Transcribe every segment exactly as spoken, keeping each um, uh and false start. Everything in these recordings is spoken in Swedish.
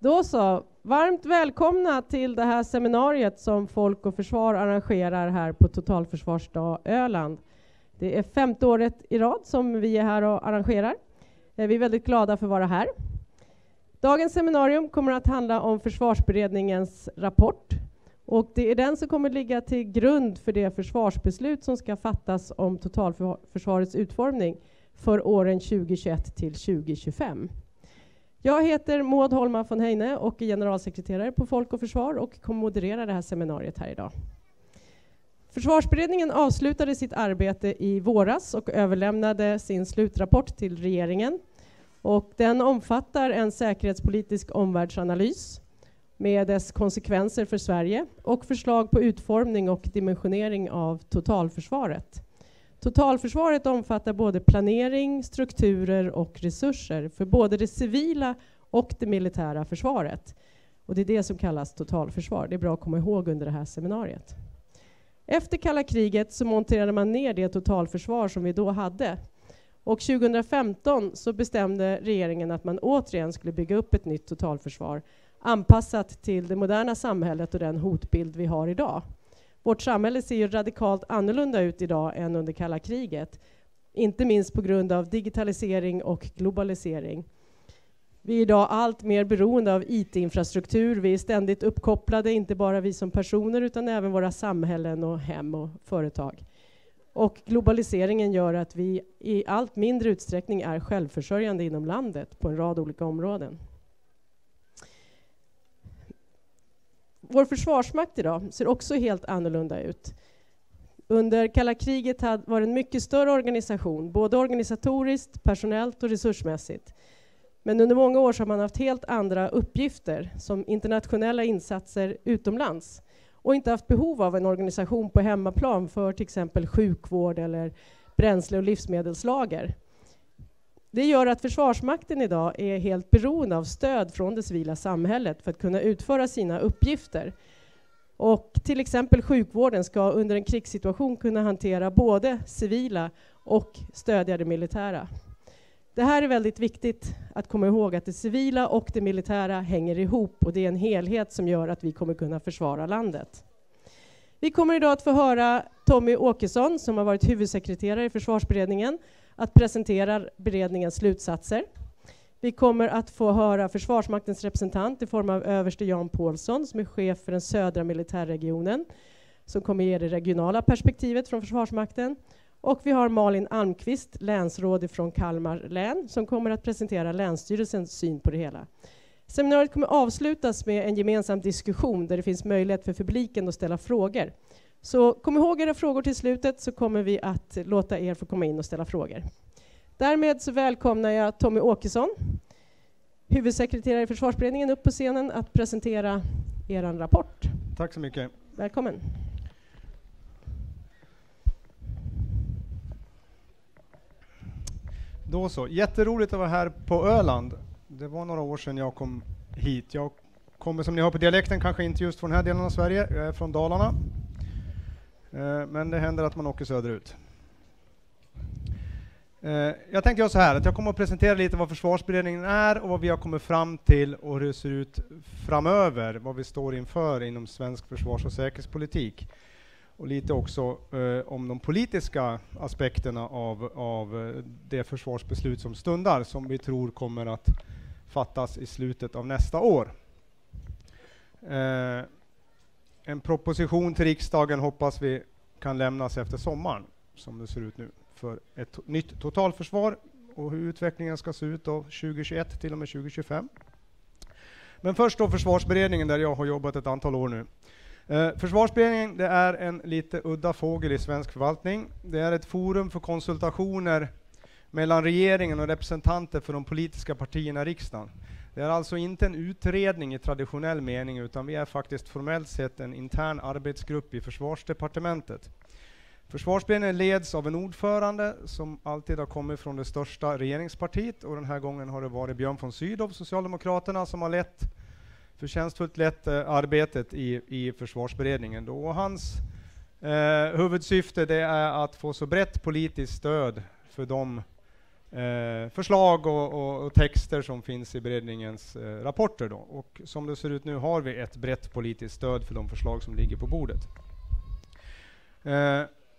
Då så, varmt välkomna till det här seminariet som Folk och Försvar arrangerar här på Totalförsvarsdag Öland. Det är femte året i rad som vi är här och arrangerar. Vi är väldigt glada för att vara här. Dagens seminarium kommer att handla om Försvarsberedningens rapport. Och det är den som kommer ligga till grund för det försvarsbeslut som ska fattas om totalförsvarets utformning för åren tjugohundratjugoett till tjugohundratjugofem. Jag heter Maud Holma von Heine och är generalsekreterare på Folk och Försvar och kommer moderera det här seminariet här idag. Försvarsberedningen avslutade sitt arbete i våras och överlämnade sin slutrapport till regeringen. Och den omfattar en säkerhetspolitisk omvärldsanalys med dess konsekvenser för Sverige och förslag på utformning och dimensionering av totalförsvaret. Totalförsvaret omfattar både planering, strukturer och resurser för både det civila och det militära försvaret. Och det är det som kallas totalförsvar. Det är bra att komma ihåg under det här seminariet. Efter kalla kriget så monterade man ner det totalförsvar som vi då hade. Och tjugohundrafemton så bestämde regeringen att man återigen skulle bygga upp ett nytt totalförsvar anpassat till det moderna samhället och den hotbild vi har idag. Vårt samhälle ser ju radikalt annorlunda ut idag än under kalla kriget. Inte minst på grund av digitalisering och globalisering. Vi är idag allt mer beroende av I T-infrastruktur. Vi är ständigt uppkopplade, inte bara vi som personer utan även våra samhällen och hem och företag. Och globaliseringen gör att vi i allt mindre utsträckning är självförsörjande inom landet på en rad olika områden. Vår försvarsmakt idag ser också helt annorlunda ut. Under kalla kriget var det en mycket större organisation, både organisatoriskt, personellt och resursmässigt. Men under många år så har man haft helt andra uppgifter som internationella insatser utomlands och inte haft behov av en organisation på hemmaplan för till exempel sjukvård eller bränsle- och livsmedelslager. Det gör att Försvarsmakten idag är helt beroende av stöd från det civila samhället för att kunna utföra sina uppgifter. Och till exempel sjukvården ska under en krigssituation kunna hantera både civila och stödja det militära. Det här är väldigt viktigt att komma ihåg att det civila och det militära hänger ihop och det är en helhet som gör att vi kommer kunna försvara landet. Vi kommer idag att få höra Tommy Åkesson som har varit huvudsekreterare i Försvarsberedningen att presentera beredningens slutsatser. Vi kommer att få höra Försvarsmaktens representant i form av överste Jan Paulsson som är chef för den södra militärregionen som kommer ge det regionala perspektivet från Försvarsmakten. Och vi har Malin Almqvist, länsråd från Kalmar län som kommer att presentera länsstyrelsens syn på det hela. Seminariet kommer avslutas med en gemensam diskussion där det finns möjlighet för publiken att ställa frågor. Så kom ihåg era frågor till slutet så kommer vi att låta er få komma in och ställa frågor. Därmed så välkomnar jag Tommy Åkesson, huvudsekreterare i Försvarsberedningen, upp på scenen att presentera er rapport. Tack så mycket. Välkommen. Då så, jätteroligt att vara här på Öland. Det var några år sedan jag kom hit. Jag kommer som ni hör på dialekten kanske inte just från den här delen av Sverige. Jag är från Dalarna. Men det händer att man åker söderut. Jag tänkte göra så här att jag kommer att presentera lite vad Försvarsberedningen är och vad vi har kommit fram till och hur det ser ut framöver. Vad vi står inför inom svensk försvars- och säkerhetspolitik. Och lite också eh, om de politiska aspekterna av, av det försvarsbeslut som stundar som vi tror kommer att fattas i slutet av nästa år. Eh, en proposition till riksdagen hoppas vi kan lämnas efter sommaren som det ser ut nu för ett nytt totalförsvar och hur utvecklingen ska se ut då tjugohundratjugoett till och med tjugohundratjugofem. Men först då Försvarsberedningen där jag har jobbat ett antal år nu. Eh, Försvarsberedningen det är en lite udda fågel i svensk förvaltning. Det är ett forum för konsultationer mellan regeringen och representanter för de politiska partierna i riksdagen. Det är alltså inte en utredning i traditionell mening utan vi är faktiskt formellt sett en intern arbetsgrupp i Försvarsdepartementet. Försvarsberedningen leds av en ordförande som alltid har kommit från det största regeringspartiet och den här gången har det varit Björn von Sydow, Socialdemokraterna, som har lett förtjänstfullt lett eh, arbetet i, i Försvarsberedningen. Då. Och hans eh, huvudsyfte det är att få så brett politiskt stöd för de eh, förslag och, och, och texter som finns i beredningens eh, rapporter då. Och som det ser ut nu har vi ett brett politiskt stöd för de förslag som ligger på bordet. Eh,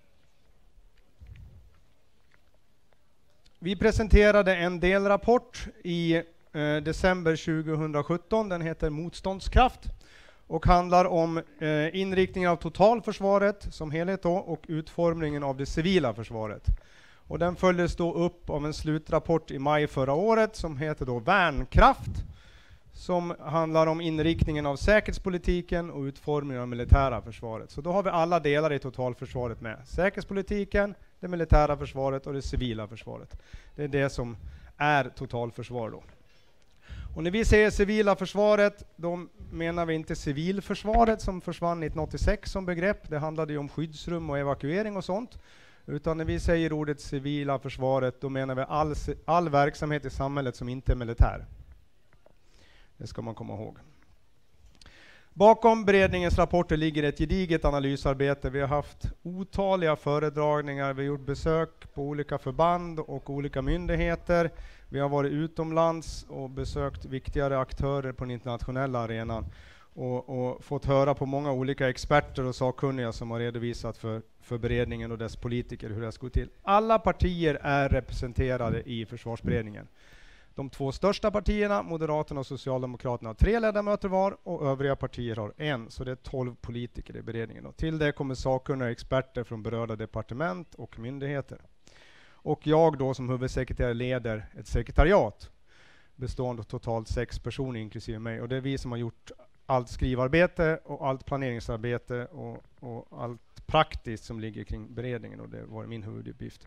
vi presenterade en delrapport i eh, december tjugohundrasjutton. Den heter Motståndskraft och handlar om eh, inriktningen av totalförsvaret som helhet då, och utformningen av det civila försvaret. Och den följdes då upp av en slutrapport i maj förra året som heter då Värnkraft, som handlar om inriktningen av säkerhetspolitiken och utformningen av militära försvaret. Så då har vi alla delar i totalförsvaret med. Säkerhetspolitiken, det militära försvaret och det civila försvaret. Det är det som är totalförsvar då. Och när vi säger civila försvaret, då menar vi inte civilförsvaret som försvann nittonhundraåttiosex som begrepp. Det handlade ju om skyddsrum och evakuering och sånt. Utan när vi säger ordet civila försvaret, då menar vi all, all verksamhet i samhället som inte är militär. Det ska man komma ihåg. Bakom beredningens rapporter ligger ett gediget analysarbete. Vi har haft otaliga föredragningar, vi har gjort besök på olika förband och olika myndigheter. Vi har varit utomlands och besökt viktigare aktörer på den internationella arenan och, och fått höra på många olika experter och sakkunniga som har redovisat för, för beredningen och dess politiker hur det ska gå till. Alla partier är representerade i försvarsberedningen. De två största partierna, Moderaterna och Socialdemokraterna, har tre ledamöter var och övriga partier har en, så det är tolv politiker i beredningen. Och till det kommer sakkunniga experter från berörda departement och myndigheter. Och jag då som huvudsekreterare leder ett sekretariat bestående av totalt sex personer inklusive mig. Och det är vi som har gjort allt skrivarbete och allt planeringsarbete och, och allt praktiskt som ligger kring beredningen, och det var min huvuduppgift.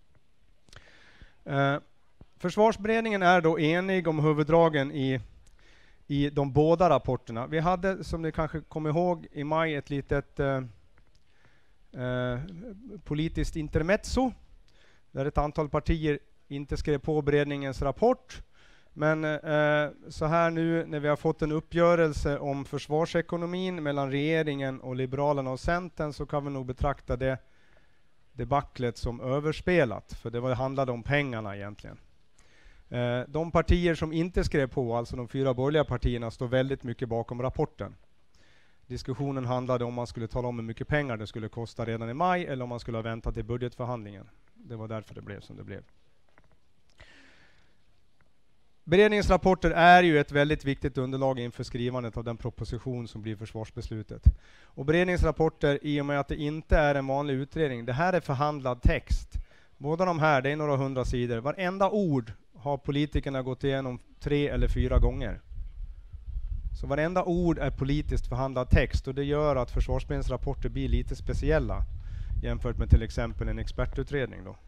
Uh, Försvarsberedningen är då enig om huvuddragen i, i de båda rapporterna. Vi hade, som ni kanske kommer ihåg, i maj ett litet eh, eh, politiskt intermezzo där ett antal partier inte skrev på beredningens rapport. Men eh, så här nu när vi har fått en uppgörelse om försvarsekonomin mellan regeringen och Liberalerna och Centern, så kan vi nog betrakta det debaclet som överspelat. För det var, handlade om pengarna egentligen. De partier som inte skrev på, alltså de fyra borgerliga partierna, står väldigt mycket bakom rapporten. Diskussionen handlade om man skulle tala om hur mycket pengar det skulle kosta redan i maj eller om man skulle ha väntat till budgetförhandlingen. Det var därför det blev som det blev. Beredningens rapporter är ju ett väldigt viktigt underlag inför skrivandet av den proposition som blir försvarsbeslutet. Och beredningens rapporter, i och med att det inte är en vanlig utredning, det här är förhandlad text. Båda de här, det är några hundra sidor. Varenda ord har politikerna gått igenom tre eller fyra gånger. Så varenda ord är politiskt förhandlad text, och det gör att försvarsberedningens rapporter blir lite speciella jämfört med till exempel en expertutredning då.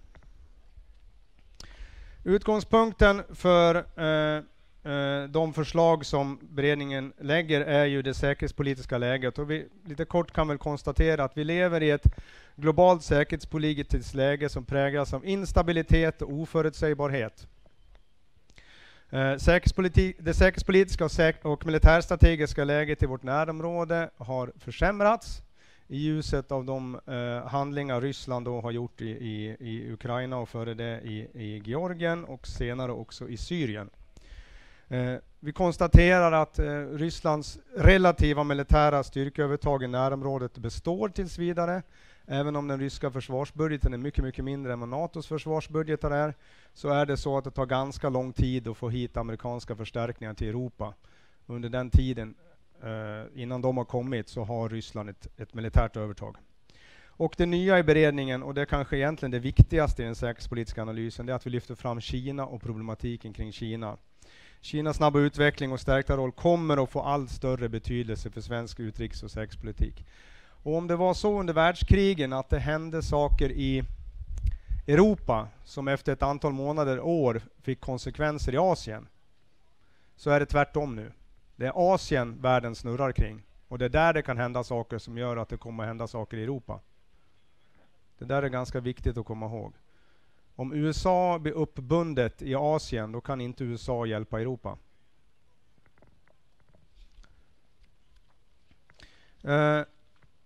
Utgångspunkten för eh, eh, de förslag som beredningen lägger är ju det säkerhetspolitiska läget, och vi lite kort kan väl konstatera att vi lever i ett globalt säkerhetspolitiskt läge som präglas av instabilitet och oförutsägbarhet. Eh, säkerhetspolitik, det säkerhetspolitiska och, säk- och militärstrategiska läget i vårt närområde har försämrats i ljuset av de eh, handlingar Ryssland då har gjort i, i, i Ukraina och före det i, i Georgien och senare också i Syrien. Eh, vi konstaterar att eh, Rysslands relativa militära styrkeövertag i närområdet består tills vidare. Även om den ryska försvarsbudgeten är mycket, mycket mindre än vad NATOs försvarsbudgetar är, så är det så att det tar ganska lång tid att få hit amerikanska förstärkningar till Europa. Under den tiden, eh, innan de har kommit, så har Ryssland ett, ett militärt övertag. Och det nya i beredningen, och det är kanske egentligen det viktigaste i den säkerhetspolitiska analysen, det är att vi lyfter fram Kina och problematiken kring Kina. Kinas snabba utveckling och stärkta roll kommer att få allt större betydelse för svensk utrikes- och säkerhetspolitik. Och om det var så under världskrigen att det hände saker i Europa som efter ett antal månader, år, fick konsekvenser i Asien, så är det tvärtom nu. Det är Asien världen snurrar kring. Och det är där det kan hända saker som gör att det kommer att hända saker i Europa. Det där är ganska viktigt att komma ihåg. Om U S A blir uppbundet i Asien, då kan inte U S A hjälpa Europa. Uh,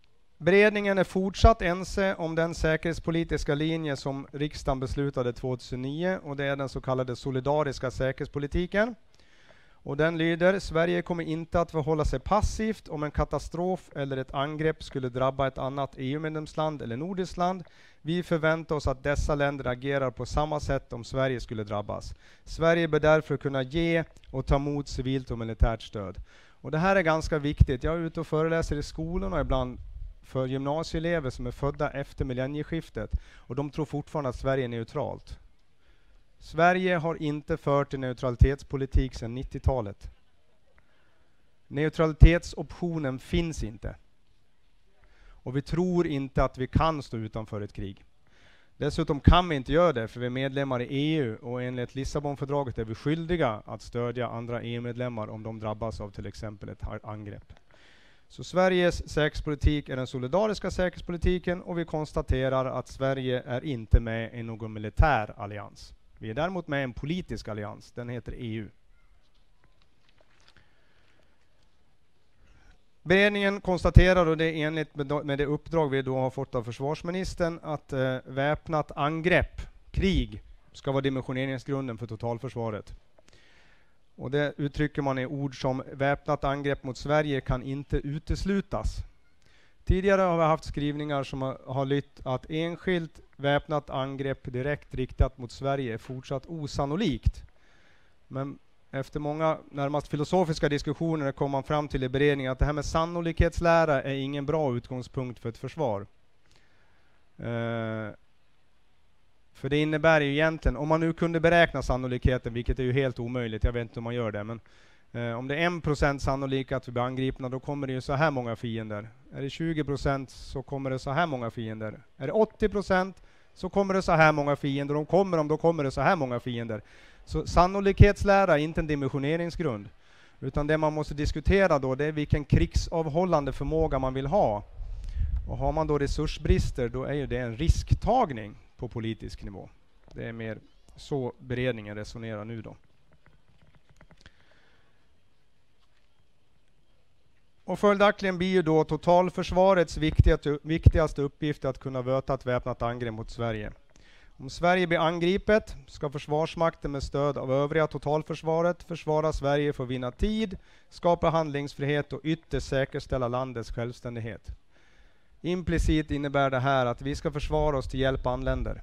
Beredningen är fortsatt ense om den säkerhetspolitiska linje som riksdagen beslutade tjugohundranio och det är den så kallade solidariska säkerhetspolitiken. Och den lyder: Sverige kommer inte att förhålla sig passivt om en katastrof eller ett angrepp skulle drabba ett annat E U-medlemsland eller nordiskt land. Vi förväntar oss att dessa länder agerar på samma sätt om Sverige skulle drabbas. Sverige bör därför kunna ge och ta emot civilt och militärt stöd. Och det här är ganska viktigt. Jag är ute och föreläser i skolorna ibland för gymnasieelever som är födda efter millennieskiftet. Och de tror fortfarande att Sverige är neutralt. Sverige har inte fört en neutralitetspolitik sedan nittiotalet. Neutralitetsoptionen finns inte. Och vi tror inte att vi kan stå utanför ett krig. Dessutom kan vi inte göra det för vi är medlemmar i E U och enligt Lissabonfördraget är vi skyldiga att stödja andra E U-medlemmar om de drabbas av till exempel ett angrepp. Så Sveriges säkerhetspolitik är den solidariska säkerhetspolitiken och vi konstaterar att Sverige är inte med i någon militär allians. Vi är däremot med i en politisk allians, den heter E U. Beredningen konstaterar, och det är enligt med det uppdrag vi då har fått av försvarsministern, att eh, väpnat angrepp, krig, ska vara dimensioneringsgrunden för totalförsvaret. Och det uttrycker man i ord som väpnat angrepp mot Sverige kan inte uteslutas. Tidigare har vi haft skrivningar som har, har lytt att enskilt väpnat angrepp direkt riktat mot Sverige är fortsatt osannolikt. Men efter många närmast filosofiska diskussioner kom man fram till i beredningen att det här med sannolikhetslära är ingen bra utgångspunkt för ett försvar. Uh, för det innebär ju egentligen, om man nu kunde beräkna sannolikheten, vilket är ju helt omöjligt, jag vet inte om man gör det, men uh, om det är en procent sannolikt att vi blir angripna, då kommer det ju så här många fiender. Är det tjugo procent så kommer det så här många fiender. Är det åttio procent så kommer det så här många fiender. De kommer om då kommer det så här många fiender. Så sannolikhetslära är inte en dimensioneringsgrund. Utan det man måste diskutera då, det är vilken krigsavhållande förmåga man vill ha. Och har man då resursbrister, då är ju det en risktagning på politisk nivå. Det är mer så beredningen resonerar nu då. Och följaktligen blir ju då totalförsvarets viktigaste, viktigaste uppgift att kunna möta ett väpnat angrepp mot Sverige. Om Sverige blir angripet ska Försvarsmakten med stöd av övriga totalförsvaret försvara Sverige för att vinna tid, skapa handlingsfrihet och ytterst säkerställa landets självständighet. Implicit innebär det här att vi ska försvara oss till hjälp av andra länder.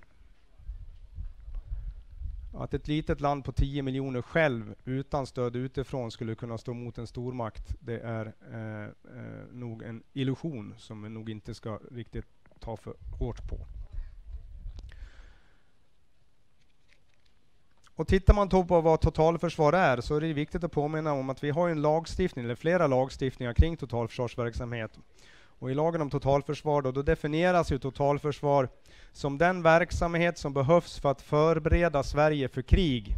Att ett litet land på tio miljoner själv utan stöd utifrån skulle kunna stå mot en stormakt, det är eh, eh, nog en illusion som vi nog inte ska riktigt ta för hårt på. Och tittar man då på vad totalförsvar är, så är det viktigt att påminna om att vi har en lagstiftning, eller flera lagstiftningar kring totalförsvarsverksamhet. Och i lagen om totalförsvar då, då definieras ju totalförsvar som den verksamhet som behövs för att förbereda Sverige för krig.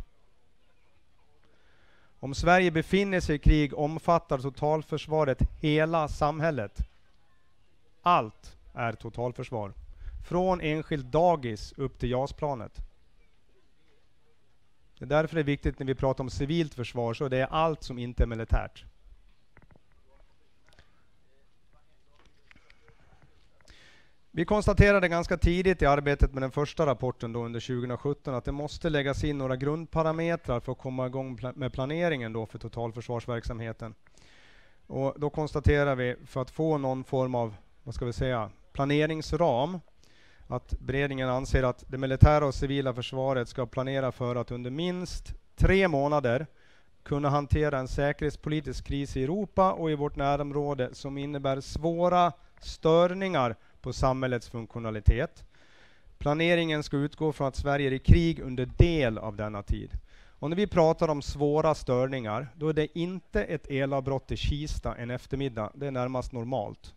Om Sverige befinner sig i krig omfattar totalförsvaret hela samhället. Allt är totalförsvar. Från enskilt dagis upp till JAS-planet. Det är därför det är viktigt när vi pratar om civilt försvar, så det är allt som inte är militärt. Vi konstaterade ganska tidigt i arbetet med den första rapporten då under tjugohundrasjutton att det måste läggas in några grundparametrar för att komma igång pla- med planeringen då för totalförsvarsverksamheten. Och då konstaterar vi för att få någon form av, vad ska vi säga, planeringsram, att beredningen anser att det militära och civila försvaret ska planera för att under minst tre månader kunna hantera en säkerhetspolitisk kris i Europa och i vårt närområde som innebär svåra störningar på samhällets funktionalitet. Planeringen ska utgå från att Sverige är i krig under del av denna tid. Och när vi pratar om svåra störningar, då är det inte ett elavbrott i Kista en eftermiddag. Det är närmast normalt.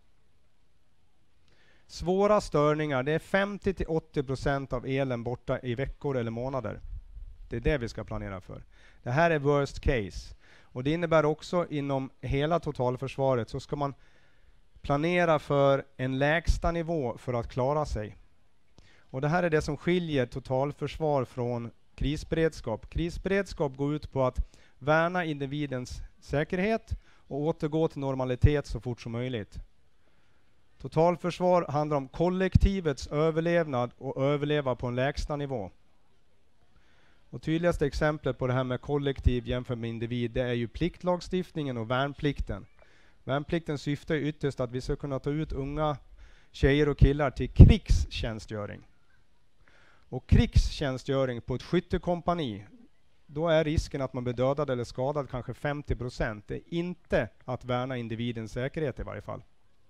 Svåra störningar, det är femtio till åttio procent av elen borta i veckor eller månader. Det är det vi ska planera för. Det här är worst case. Och det innebär också inom hela totalförsvaret så ska man planera för en lägsta nivå för att klara sig. Och det här är det som skiljer totalförsvar från krisberedskap. Krisberedskap går ut på att värna individens säkerhet och återgå till normalitet så fort som möjligt. Totalförsvar handlar om kollektivets överlevnad och överleva på en lägsta nivå. Och tydligaste exemplet på det här med kollektiv jämfört med individ, det är ju pliktlagstiftningen och värnplikten. Värnplikten syftar ju ytterst att vi ska kunna ta ut unga tjejer och killar till krigstjänstgöring. Och krigstjänstgöring på ett skyttekompani, då är risken att man blir dödad eller skadad kanske femtio procent. Det är inte att värna individens säkerhet i varje fall.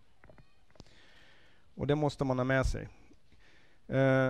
Och det måste man ha med sig. Eh,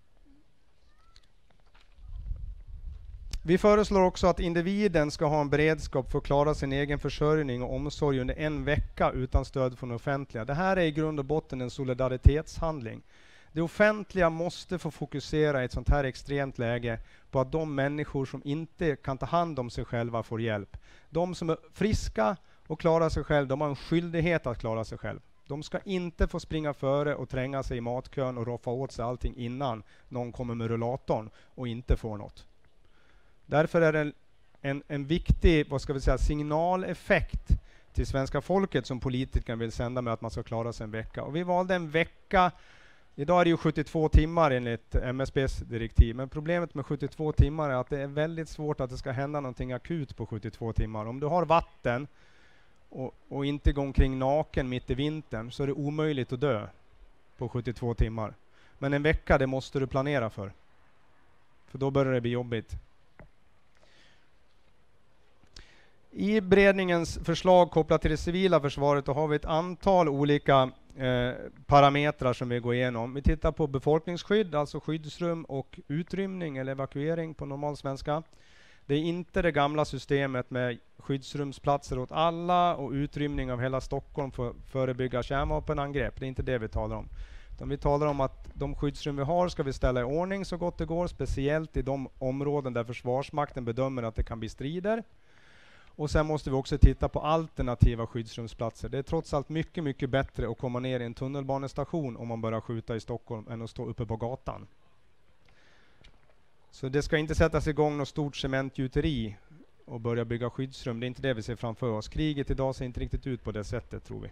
vi föreslår också att individen ska ha en beredskap för att klara sin egen försörjning och omsorg under en vecka utan stöd från det offentliga. Det här är i grund och botten en solidaritetshandling. Det offentliga måste få fokusera i ett sånt här extremt läge på att de människor som inte kan ta hand om sig själva får hjälp. De som är friska och klarar sig själv, de har en skyldighet att klara sig själv. De ska inte få springa före och tränga sig i matkön och roffa åt sig allting innan någon kommer med rullatorn och inte får något. Därför är det en, en viktig, vad ska vi säga, signaleffekt till svenska folket som politikerna vill sända med att man ska klara sig en vecka. Och vi valde en vecka. Idag är det ju sjuttiotvå timmar enligt M S B:s direktiv. Men problemet med sjuttiotvå timmar är att det är väldigt svårt att det ska hända någonting akut på sjuttiotvå timmar. Om du har vatten och, och inte går omkring naken mitt i vintern så är det omöjligt att dö på sjuttiotvå timmar. Men en vecka, det måste du planera för. För då börjar det bli jobbigt. I beredningens förslag kopplat till det civila försvaret då har vi ett antal olika eh, parametrar som vi går igenom. Vi tittar på befolkningsskydd, alltså skyddsrum och utrymning eller evakuering på normal svenska. Det är inte det gamla systemet med skyddsrumsplatser åt alla och utrymning av hela Stockholm för att förebygga kärnvapenangrepp. Det är inte det vi talar om. Utan vi talar om att de skyddsrum vi har ska vi ställa i ordning så gott det går, speciellt i de områden där Försvarsmakten bedömer att det kan bli strider. Och sen måste vi också titta på alternativa skyddsrumsplatser. Det är trots allt mycket, mycket bättre att komma ner i en tunnelbanestation om man börjar skjuta i Stockholm än att stå uppe på gatan. Så det ska inte sättas igång något stort cementgjuteri och börja bygga skyddsrum. Det är inte det vi ser framför oss. Kriget idag ser inte riktigt ut på det sättet, tror vi.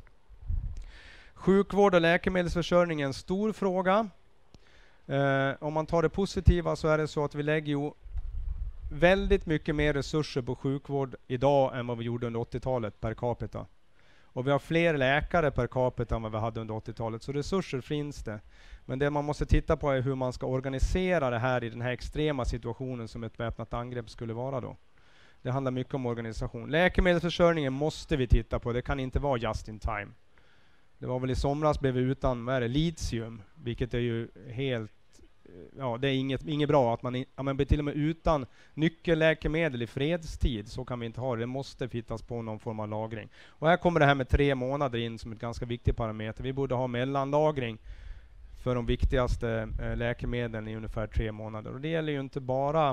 Sjukvård och läkemedelsförsörjning är en stor fråga. Eh, om man tar det positiva så är det så att vi lägger ju väldigt mycket mer resurser på sjukvård idag än vad vi gjorde under åttiotalet per capita. Och vi har fler läkare per capita än vad vi hade under åttiotalet. Så resurser finns det. Men det man måste titta på är hur man ska organisera det här i den här extrema situationen som ett väpnat angrepp skulle vara då. Det handlar mycket om organisation. Läkemedelsförsörjningen måste vi titta på. Det kan inte vara just in time. Det var väl i somras blev vi utan vad är det, litium. Vilket är ju helt... Ja, det är inget, inget bra att man, in, ja, man blir till och med utan nyckelläkemedel i fredstid. Så kan vi inte ha det. Det måste fittas på någon form av lagring. Och här kommer det här med tre månader in som ett ganska viktigt parameter. Vi borde ha mellanlagring för de viktigaste eh, läkemedlen i ungefär tre månader. Och det gäller ju inte bara,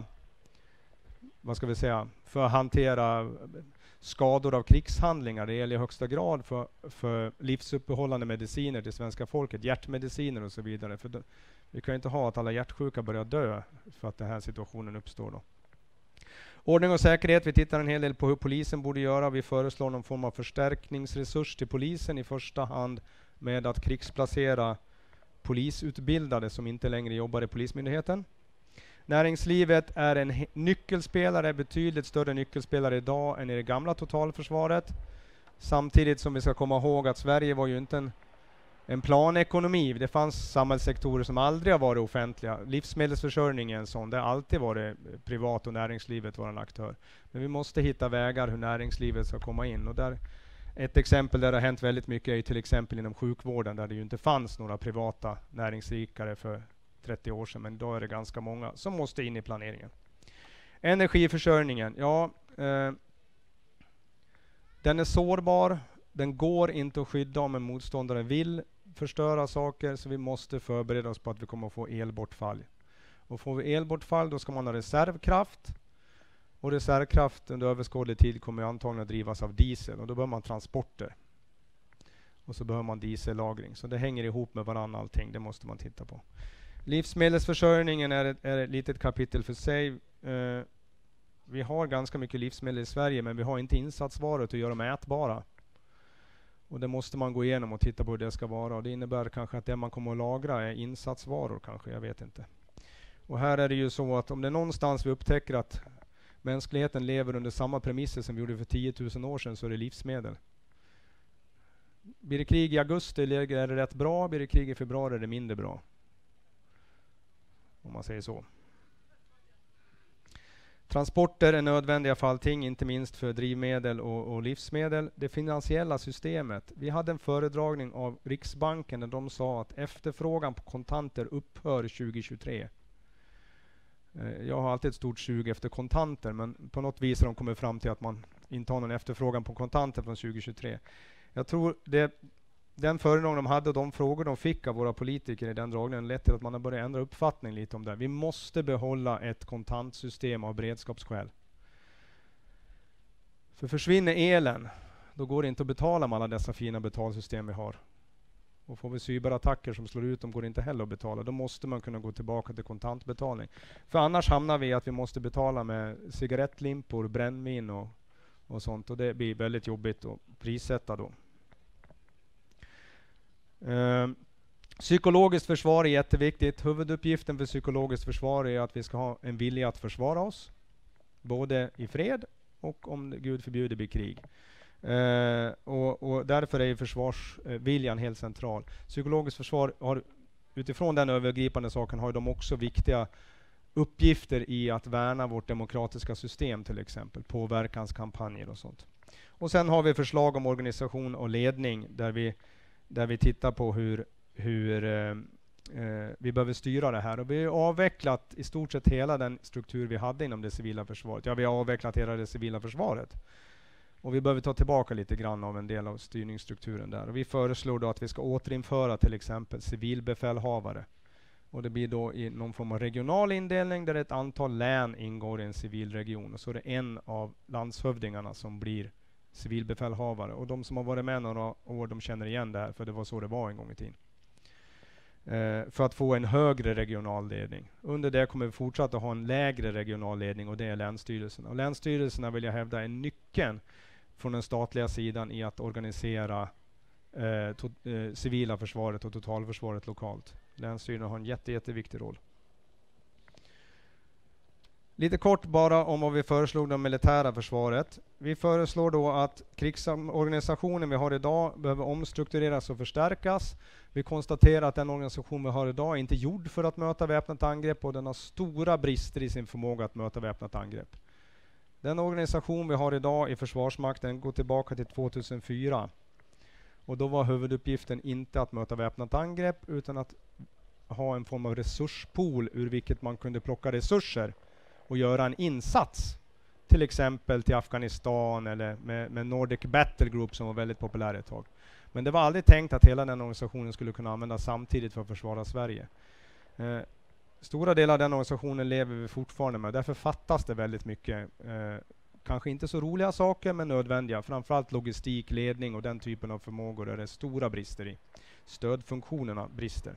vad ska vi säga, för att hantera skador av krigshandlingar. Det gäller i högsta grad för, för livsuppehållande mediciner till svenska folket. Hjärtmediciner och så vidare. För vi kan ju inte ha att alla hjärtsjuka börjar dö för att den här situationen uppstår då. Ordning och säkerhet. Vi tittar en hel del på hur polisen borde göra. Vi föreslår någon form av förstärkningsresurs till polisen i första hand med att krigsplacera polisutbildade som inte längre jobbar i Polismyndigheten. Näringslivet är en nyckelspelare, betydligt större nyckelspelare idag än i det gamla totalförsvaret. Samtidigt som vi ska komma ihåg att Sverige var ju inte en, en planekonomi. Det fanns samhällssektorer som aldrig har varit offentliga. Livsmedelsförsörjningen är en sån, det har alltid varit privat och näringslivet var en aktör. Men vi måste hitta vägar hur näringslivet ska komma in. Och där, ett exempel där det har hänt väldigt mycket är till exempel inom sjukvården där det ju inte fanns några privata näringsrikare för trettio år sedan, men då är det ganska många som måste in i planeringen. Energiförsörjningen, ja, eh, den är sårbar. Den går inte att skydda om en motståndare vill förstöra saker, så vi måste förbereda oss på att vi kommer att få elbortfall. Och får vi elbortfall, då ska man ha reservkraft. Och reservkraft under överskådlig tid kommer antagligen att drivas av diesel, och då behöver man transporter. Och så behöver man diesellagring. Så det hänger ihop med varandra allting, det måste man titta på. Livsmedelsförsörjningen är ett, är ett litet kapitel för sig. Uh, vi har ganska mycket livsmedel i Sverige, men vi har inte insatsvaror att göra dem ätbara. Och det måste man gå igenom och titta på hur det ska vara. Och det innebär kanske att det man kommer att lagra är insatsvaror kanske, jag vet inte. Och här är det ju så att om det är någonstans vi upptäcker att mänskligheten lever under samma premisser som vi gjorde för tio tusen år sedan, så är det livsmedel. Blir det krig i augusti är det rätt bra, blir det krig i februari är det mindre bra. Om man säger så. Transporter är nödvändiga för allting, inte minst för drivmedel och, och livsmedel. Det finansiella systemet. Vi hade en föredragning av Riksbanken där de sa att efterfrågan på kontanter upphör tjugo tjugotre. Jag har alltid ett stort sug efter kontanter, men på något vis har de kommit fram till att man inte har någon efterfrågan på kontanter från tjugo tjugotre. Jag tror det, den föredragning de hade och de frågor de fick av våra politiker i den dragningen lett till att man har börjat ändra uppfattning lite om det. Vi måste behålla ett kontantsystem av beredskapsskäl. För försvinner elen, då går det inte att betala med alla dessa fina betalsystem vi har. Och får vi cyberattacker som slår ut dem går det inte heller att betala. Då måste man kunna gå tillbaka till kontantbetalning. För annars hamnar vi att vi måste betala med cigarettlimpor, brännvin och, och sånt. Och det blir väldigt jobbigt att prissätta då. Uh, psykologiskt försvar är jätteviktigt. Huvuduppgiften för psykologiskt försvar är att vi ska ha en vilja att försvara oss. Både i fred och om Gud förbjuder blir krig. Uh, och, och därför är försvarsviljan uh, helt central. Psykologiskt försvar har utifrån den övergripande saken har de också viktiga uppgifter i att värna vårt demokratiska system, till exempel påverkanskampanjer och sånt. Och sen har vi förslag om organisation och ledning där vi där vi tittar på hur, hur eh, eh, vi behöver styra det här. Och vi har avvecklat i stort sett hela den struktur vi hade inom det civila försvaret. Ja, vi har avvecklat hela det civila försvaret. Och vi behöver ta tillbaka lite grann av en del av styrningsstrukturen där. Och vi föreslår då att vi ska återinföra till exempel civilbefälhavare. Och det blir då i någon form av regional indelning där ett antal län ingår i en civilregion. Och så är det en av landshövdingarna som blir civilbefälhavare. Och de som har varit med några år, de känner igen det här, för det var så det var en gång i tiden. Eh, för att få en högre regional ledning. Under det kommer vi fortsätta ha en lägre regional ledning, och det är länsstyrelserna. Och länsstyrelserna vill jag hävda är nyckeln från den statliga sidan i att organisera eh, to- eh, civila försvaret och totalförsvaret lokalt. Länsstyrelserna har en jätte, jätteviktig roll. Lite kort bara om vad vi föreslog det militära försvaret. Vi föreslår då att krigsorganisationen vi har idag behöver omstruktureras och förstärkas. Vi konstaterar att den organisation vi har idag är inte gjord för att möta väpnat angrepp, och den har stora brister i sin förmåga att möta väpnat angrepp. Den organisation vi har idag i Försvarsmakten går tillbaka till två tusen fyra. Och då var huvuduppgiften inte att möta väpnat angrepp utan att ha en form av resurspool ur vilket man kunde plocka resurser och göra en insats, till exempel till Afghanistan eller med, med Nordic Battle Group som var väldigt populär ett tag. Men det var aldrig tänkt att hela den organisationen skulle kunna användas samtidigt för att försvara Sverige. Eh, stora delar av den organisationen lever vi fortfarande med, därför fattas det väldigt mycket. Eh, kanske inte så roliga saker, men nödvändiga. Framförallt logistik, ledning och den typen av förmågor är det stora brister i. Stödfunktionerna brister.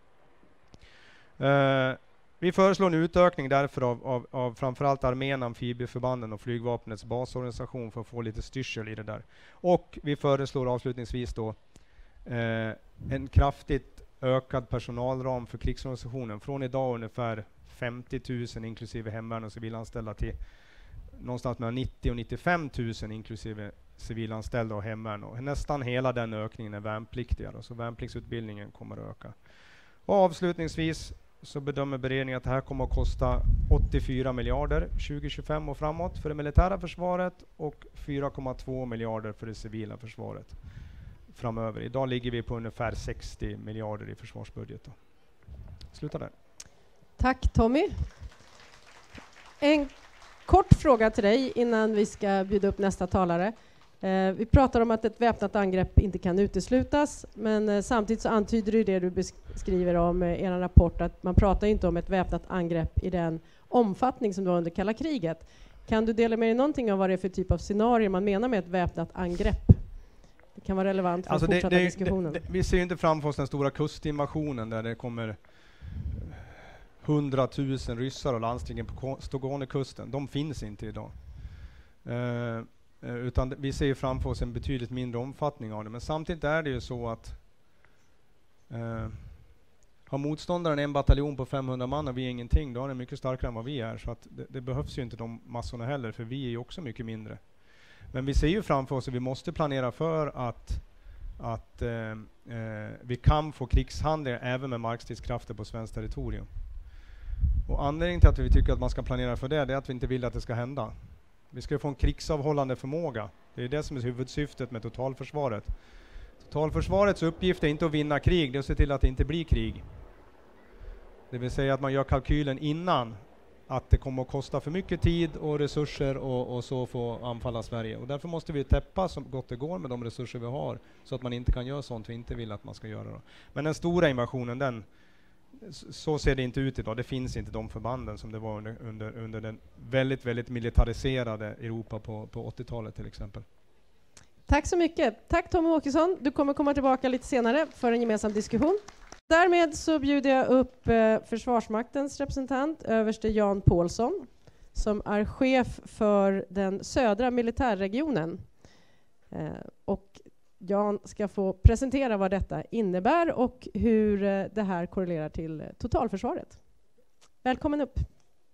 Eh, Vi föreslår en utökning därför av, av, av framförallt armén, amfibieförbanden och flygvapnets basorganisation för att få lite styrsel i det där. Och vi föreslår avslutningsvis då eh, en kraftigt ökad personalram för krigsorganisationen. Från idag ungefär femtio tusen inklusive hemvärn och civilanställda till någonstans mellan nittio och nittiofem tusen inklusive civilanställda och hemvärn. Och nästan hela den ökningen är värnpliktiga. Så värnpliktsutbildningen kommer att öka. Och avslutningsvis så bedömer beredningen att det här kommer att kosta åttiofyra miljarder tjugo tjugofem och framåt för det militära försvaret och fyra komma två miljarder för det civila försvaret framöver. Idag ligger vi på ungefär sextio miljarder i försvarsbudgeten. Sluta där. Tack Tommy. En kort fråga till dig innan vi ska bjuda upp nästa talare. Eh, vi pratar om att ett väpnat angrepp inte kan uteslutas, men eh, samtidigt så antyder du det du beskriver om eh, er rapport, att man pratar inte om ett väpnat angrepp i den omfattning som det var under kalla kriget. Kan du dela med dig någonting av vad det är för typ av scenario man menar med ett väpnat angrepp? Det kan vara relevant för alltså den fortsatta det, det, diskussionen. Det, det, vi ser ju inte framför oss den stora kustinvasionen där det kommer hundratusen ryssar och landstingen på Stågånekusten. De finns inte idag. Uh, Eh, utan vi ser ju framför oss en betydligt mindre omfattning av det. Men samtidigt är det ju så att eh, har motståndaren en bataljon på femhundra man och vi är ingenting, då är det mycket starkare än vad vi är. Så att det, det behövs ju inte de massorna heller, för vi är ju också mycket mindre. Men vi ser ju framför oss att vi måste planera för att, att eh, eh, vi kan få krigshandlingar även med markstridskrafter på svenskt territorium. Och anledningen till att vi tycker att man ska planera för det, det är att vi inte vill att det ska hända. Vi ska få en krigsavhållande förmåga. Det är det som är huvudsyftet med totalförsvaret. Totalförsvarets uppgift är inte att vinna krig, det är att se till att det inte blir krig. Det vill säga att man gör kalkylen innan att det kommer att kosta för mycket tid och resurser och, och så få anfalla Sverige. Och därför måste vi täppa så gott det går med de resurser vi har så att man inte kan göra sånt vi inte vill att man ska göra. Då. Men den stora invasionen, den, så ser det inte ut idag. Det finns inte de förbanden som det var under, under, under den väldigt, väldigt militariserade Europa på, på åttiotalet till exempel. Tack så mycket. Tack Tommy Åkesson. Du kommer komma tillbaka lite senare för en gemensam diskussion. Därmed så bjuder jag upp eh, Försvarsmaktens representant, överste Jan Paulsson, som är chef för den södra militärregionen. Eh, och Jan ska få presentera vad detta innebär och hur eh, det här korrelerar till eh, totalförsvaret. Välkommen upp.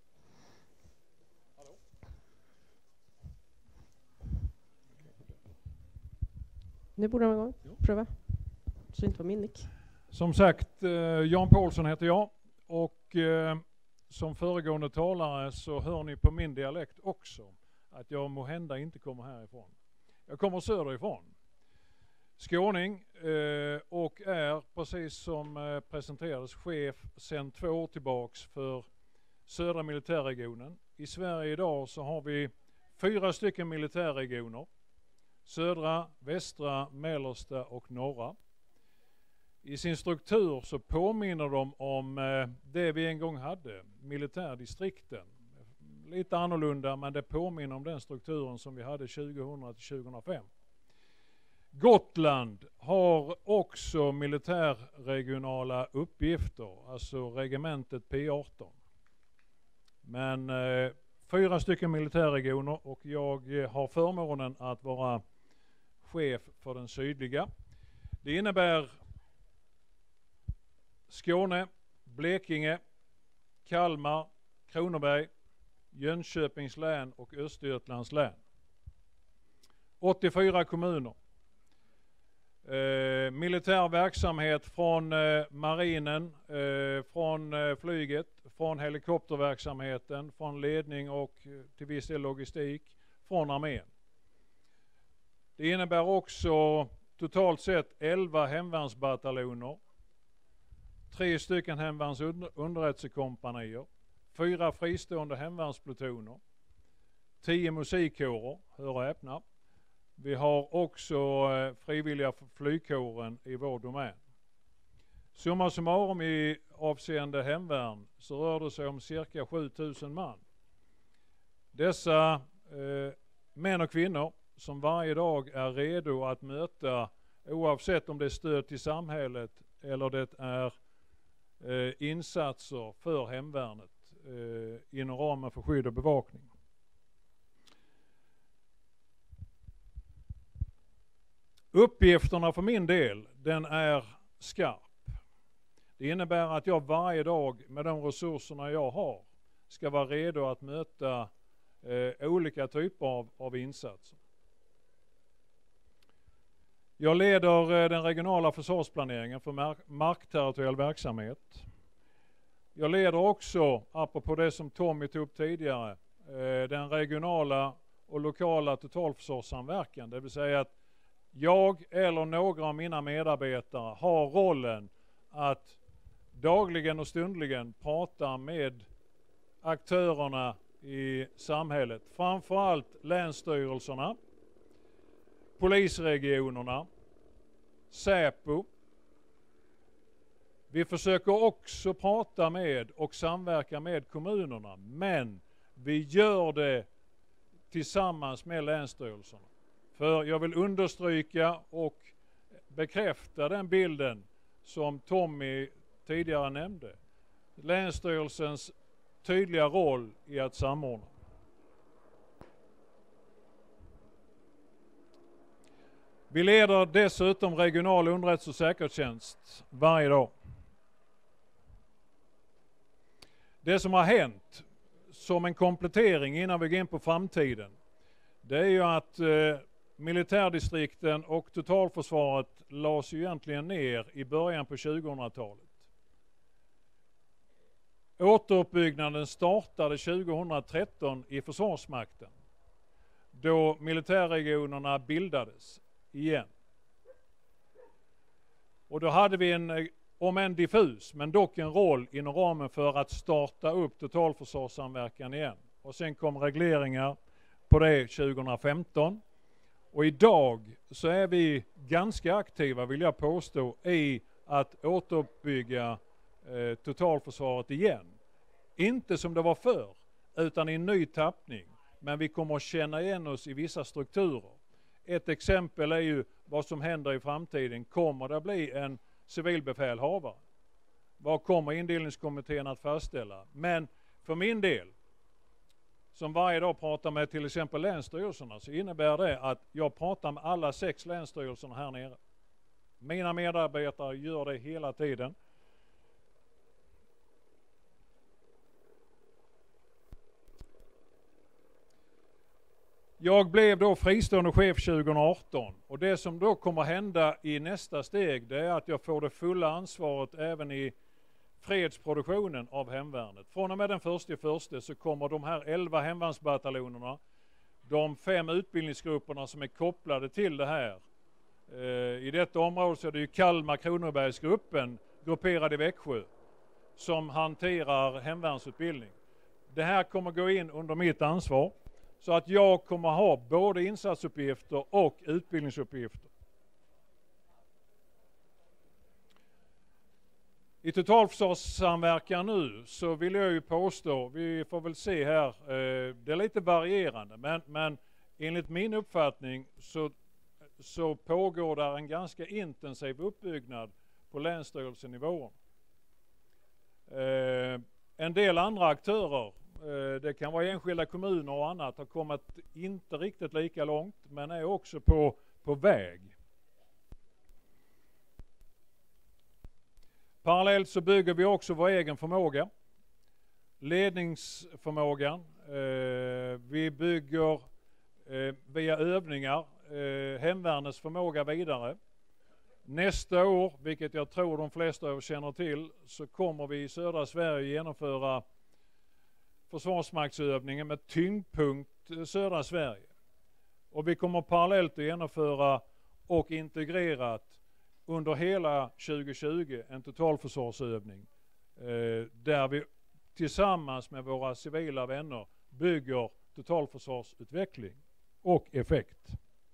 Nu borde de igång. Pröva. Så inte var min nick. Som sagt, eh, Jan Paulsson heter jag och eh, som föregående talare så hör ni på min dialekt också att jag må hända inte kommer härifrån. Jag kommer söderifrån. Skåning eh, och är precis som eh, presenterades chef sedan två år tillbaks för södra militärregionen. I Sverige idag så har vi fyra stycken militärregioner. Södra, västra, mellersta och norra. I sin struktur så påminner de om eh, det vi en gång hade, militärdistrikten. Lite annorlunda, men det påminner om den strukturen som vi hade tjugohundra till tjugohundrafem. Gotland har också militärregionala uppgifter, alltså regementet P arton. Men eh, fyra stycken militärregioner och jag eh, har förmånen att vara chef för den sydliga. Det innebär Skåne, Blekinge, Kalmar, Kronoberg, Jönköpings län och Östergötlands län. åttiofyra kommuner. Eh, militär verksamhet från eh, marinen, eh, från eh, flyget, från helikopterverksamheten, från ledning och eh, till viss del logistik, från armén. Det innebär också totalt sett elva hemvärnsbataljoner, tre stycken hemvärns underrättelsekompanier, fyra fristående hemvärnsplutoner, tio musikkårer, hör och häpna. Vi har också eh, frivilliga flygkåren i vår domän. Summa summarum i avseende hemvärn så rör det sig om cirka sju tusen man. Dessa eh, män och kvinnor som varje dag är redo att möta, oavsett om det är stöd till samhället eller det är eh, insatser för hemvärnet eh, inom ramen för skydd och bevakning. Uppgifterna för min del, den är skarp. Det innebär att jag varje dag med de resurserna jag har ska vara redo att möta eh, olika typer av, av insatser. Jag leder eh, den regionala försvarsplaneringen för mark- markterritoriell verksamhet. Jag leder också, apropå det som Tommy tog upp tidigare, eh, den regionala och lokala totalförsvarssamverkan. Det vill säga att jag eller några av mina medarbetare har rollen att dagligen och stundligen prata med aktörerna i samhället. Framförallt länsstyrelserna, polisregionerna, Säpo. Vi försöker också prata med och samverka med kommunerna, men vi gör det tillsammans med länsstyrelserna. För jag vill understryka och bekräfta den bilden som Tommy tidigare nämnde. Länsstyrelsens tydliga roll i att samordna. Vi leder dessutom regional underrättelse- och säkerhetstjänst varje dag. Det som har hänt som en komplettering innan vi går in på framtiden, det är ju att eh, militärdistrikten och totalförsvaret lades ju egentligen ner i början på tjugohundratalet. Återuppbyggnaden startade tjugohundratretton i Försvarsmakten, då militärregionerna bildades igen. Och då hade vi en, om en diffus, men dock en roll inom ramen för att starta upp totalförsvarssamverkan igen. Och sen kom regleringar på det tjugohundrafemton. Och idag så är vi ganska aktiva, vill jag påstå, i att återuppbygga eh, totalförsvaret igen. Inte som det var förr, utan i en ny tappning. Men vi kommer att känna igen oss i vissa strukturer. Ett exempel är ju vad som händer i framtiden. Kommer det bli en civilbefälhavare? Vad kommer indelningskommittén att fastställa? Men för min del, som varje dag pratar med till exempel länsstyrelserna, så innebär det att jag pratar med alla sex länsstyrelserna här nere. Mina medarbetare gör det hela tiden. Jag blev då fristående chef tjugohundraarton, och det som då kommer hända i nästa steg, det är att jag får det fulla ansvaret även i fredsproduktionen av hemvärnet. Från och med den första i första så kommer de här elva hemvärnsbataljonerna, de fem utbildningsgrupperna som är kopplade till det här. I detta område så är det ju Kalmar-Kronobergsgruppen, grupperad i Växjö, som hanterar hemvärnsutbildning. Det här kommer gå in under mitt ansvar. Så att jag kommer ha både insatsuppgifter och utbildningsuppgifter. I totalförsvarssamverkan nu så vill jag ju påstå, vi får väl se här, det är lite varierande, men, men enligt min uppfattning så, så pågår där en ganska intensiv uppbyggnad på länsstyrelsenivån. Eh, en del andra aktörer, det kan vara enskilda kommuner och annat, har kommit inte riktigt lika långt, men är också på, på väg. Parallellt så bygger vi också vår egen förmåga. Ledningsförmågan. Eh, vi bygger eh, via övningar eh, hemvärnets förmåga vidare. Nästa år, vilket jag tror de flesta av er känner till, så kommer vi i södra Sverige genomföra försvarsmaktsövningen med tyngdpunkt södra Sverige. Och vi kommer parallellt att genomföra och integrerat under hela tjugo tjugo en totalförsvarsövning eh, där vi tillsammans med våra civila vänner bygger totalförsvarsutveckling och effekt.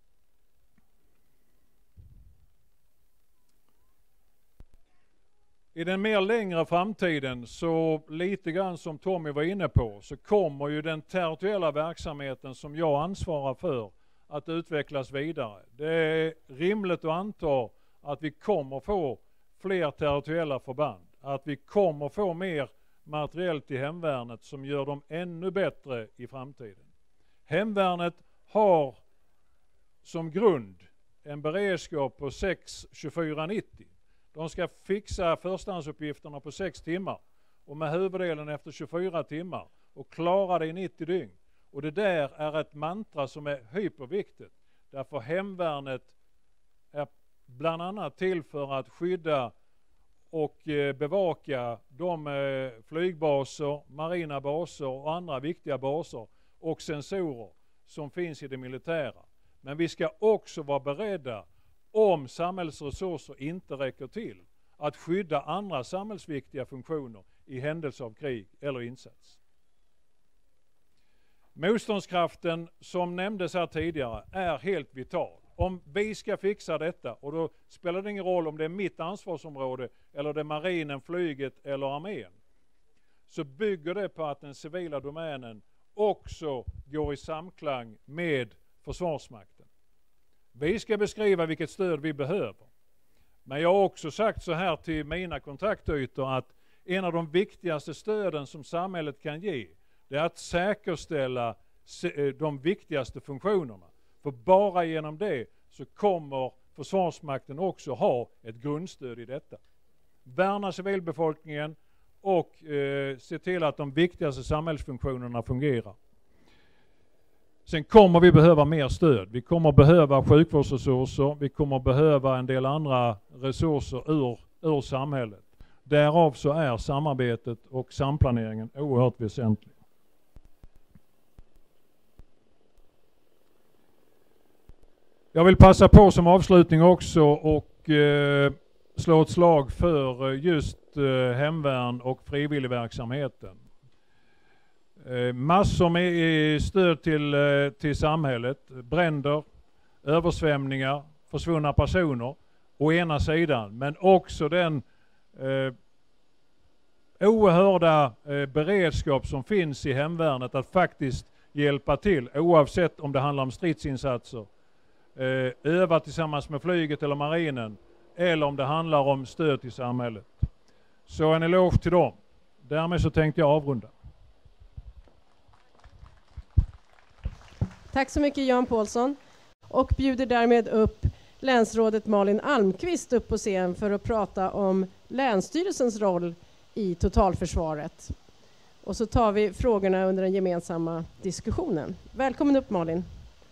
I den mer längre framtiden, så lite grann som Tommy var inne på, så kommer ju den territoriella verksamheten som jag ansvarar för att utvecklas vidare. Det är rimligt att anta att vi kommer få fler territoriella förband, att vi kommer få mer materiellt i hemvärnet som gör dem ännu bättre i framtiden. Hemvärnet har som grund en beredskap på sex tjugofyra nittio. De ska fixa förstahandsuppgifterna på sex timmar och med huvuddelen efter tjugofyra timmar och klara det i nittio dygn. Och det där är ett mantra som är hyperviktigt. Därför hemvärnet är bland annat till för att skydda och bevaka de flygbaser, marina baser och andra viktiga baser och sensorer som finns i det militära. Men vi ska också vara beredda, om samhällsresurser inte räcker till, att skydda andra samhällsviktiga funktioner i händelse av krig eller insats. Motståndskraften, som nämndes här tidigare, är helt vital. Om vi ska fixa detta, och då spelar det ingen roll om det är mitt ansvarsområde eller det är marinen, flyget eller armén, så bygger det på att den civila domänen också går i samklang med Försvarsmakten. Vi ska beskriva vilket stöd vi behöver. Men jag har också sagt så här till mina kontaktytor att en av de viktigaste stöden som samhället kan ge, det är att säkerställa de viktigaste funktionerna. För bara genom det så kommer Försvarsmakten också ha ett grundstöd i detta. Värna civilbefolkningen och eh, se till att de viktigaste samhällsfunktionerna fungerar. Sen kommer vi behöva mer stöd. Vi kommer behöva sjukvårdsresurser. Vi kommer behöva en del andra resurser ur, ur samhället. Därav så är samarbetet och samplaneringen oerhört väsentlig. Jag vill passa på som avslutning också och eh, slå ett slag för just eh, hemvärn och frivilligverksamheten. Eh, massor med stöd till, eh, till samhället, bränder, översvämningar, försvunna personer å ena sidan, men också den eh, oerhörda eh, beredskap som finns i hemvärnet att faktiskt hjälpa till, oavsett om det handlar om stridsinsatser, eh, öva tillsammans med flyget eller marinen, eller om det handlar om stöd till samhället. Så en eloge till dem. Därmed så tänkte jag avrunda. Tack så mycket Jan Paulsson, och bjuder därmed upp länsrådet Malin Almqvist upp på scen för att prata om Länsstyrelsens roll i totalförsvaret. Och så tar vi frågorna under den gemensamma diskussionen. Välkommen upp Malin.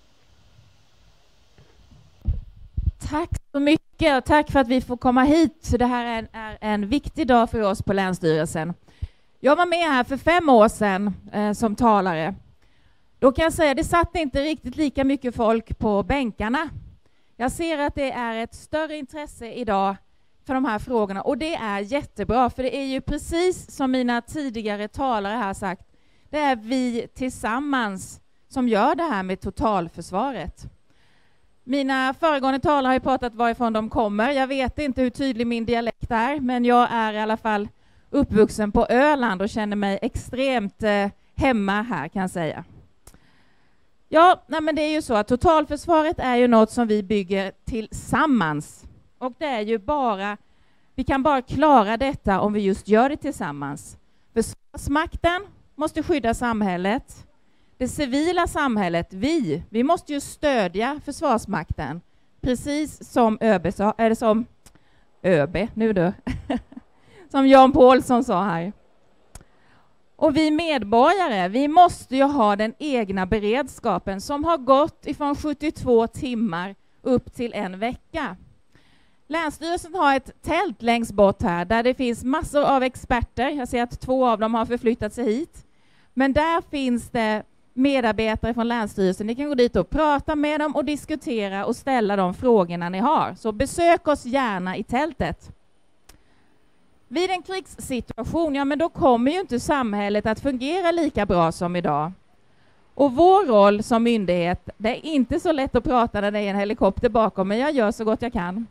Tack så mycket och tack för att vi får komma hit. Så det här är en, är en viktig dag för oss på Länsstyrelsen. Jag var med här för fem år sedan eh, som talare. Då kan jag säga att det satt inte riktigt lika mycket folk på bänkarna. Jag ser att det är ett större intresse idag för de här frågorna, och det är jättebra, för det är ju precis som mina tidigare talare har sagt, det är vi tillsammans som gör det här med totalförsvaret. Mina föregående talare har ju pratat varifrån de kommer. Jag vet inte hur tydlig min dialekt är, men jag är i alla fall uppvuxen på Öland och känner mig extremt eh, hemma här, kan jag säga. Ja, nej men det är ju så att totalförsvaret är ju något som vi bygger tillsammans. Och det är ju bara, vi kan bara klara detta om vi just gör det tillsammans. Försvarsmakten måste skydda samhället. Det civila samhället, vi, vi måste ju stödja Försvarsmakten. Precis som ÖB sa, är det som ÖB, nu då, som Jan Paulsson sa här. Och vi medborgare, vi måste ju ha den egna beredskapen som har gått ifrån sjuttiotvå timmar upp till en vecka. Länsstyrelsen har ett tält längst bort här där det finns massor av experter. Jag ser att två av dem har förflyttat sig hit. Men där finns det medarbetare från Länsstyrelsen. Ni kan gå dit och prata med dem och diskutera och ställa de frågorna ni har. Så besök oss gärna i tältet. Vid en krigssituation, ja men då kommer ju inte samhället att fungera lika bra som idag. Och vår roll som myndighet, det är inte så lätt att prata när det är en helikopter bakom, men jag gör så gott jag kan.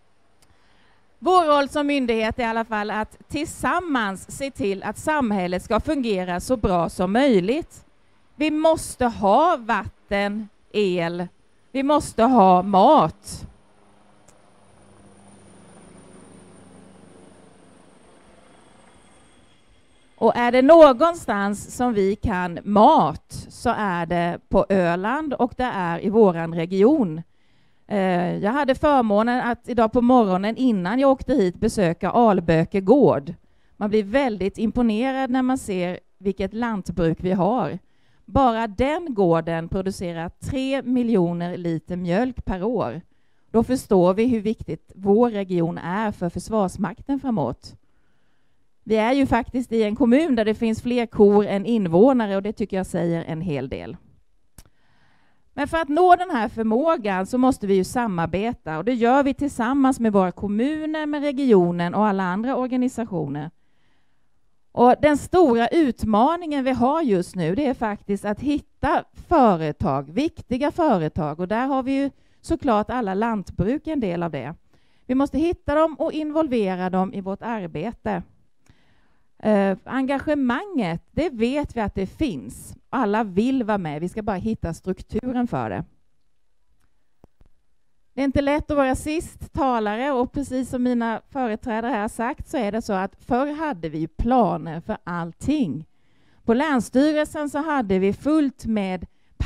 Vår roll som myndighet är i alla fall att tillsammans se till att samhället ska fungera så bra som möjligt. Vi måste ha vatten, el, vi måste ha mat. Och är det någonstans som vi kan mat så är det på Öland och det är i våran region. Eh, jag hade förmånen att idag på morgonen innan jag åkte hit besöka Alböke gård. Man blir väldigt imponerad när man ser vilket lantbruk vi har. Bara den gården producerar tre miljoner liter mjölk per år. Då förstår vi hur viktigt vår region är för Försvarsmakten framåt. Vi är ju faktiskt i en kommun där det finns fler kor än invånare och det tycker jag säger en hel del. Men för att nå den här förmågan så måste vi ju samarbeta och det gör vi tillsammans med våra kommuner, med regionen och alla andra organisationer. Och den stora utmaningen vi har just nu det är faktiskt att hitta företag, viktiga företag, och där har vi ju såklart alla lantbruk en del av det. Vi måste hitta dem och involvera dem i vårt arbete. Uh, engagemanget, det vet vi att det finns. Alla vill vara med, vi ska bara hitta strukturen för det. Det är inte lätt att vara sist talare och precis som mina företrädare har sagt så är det så att förr hade vi planer för allting. På Länsstyrelsen så hade vi fullt med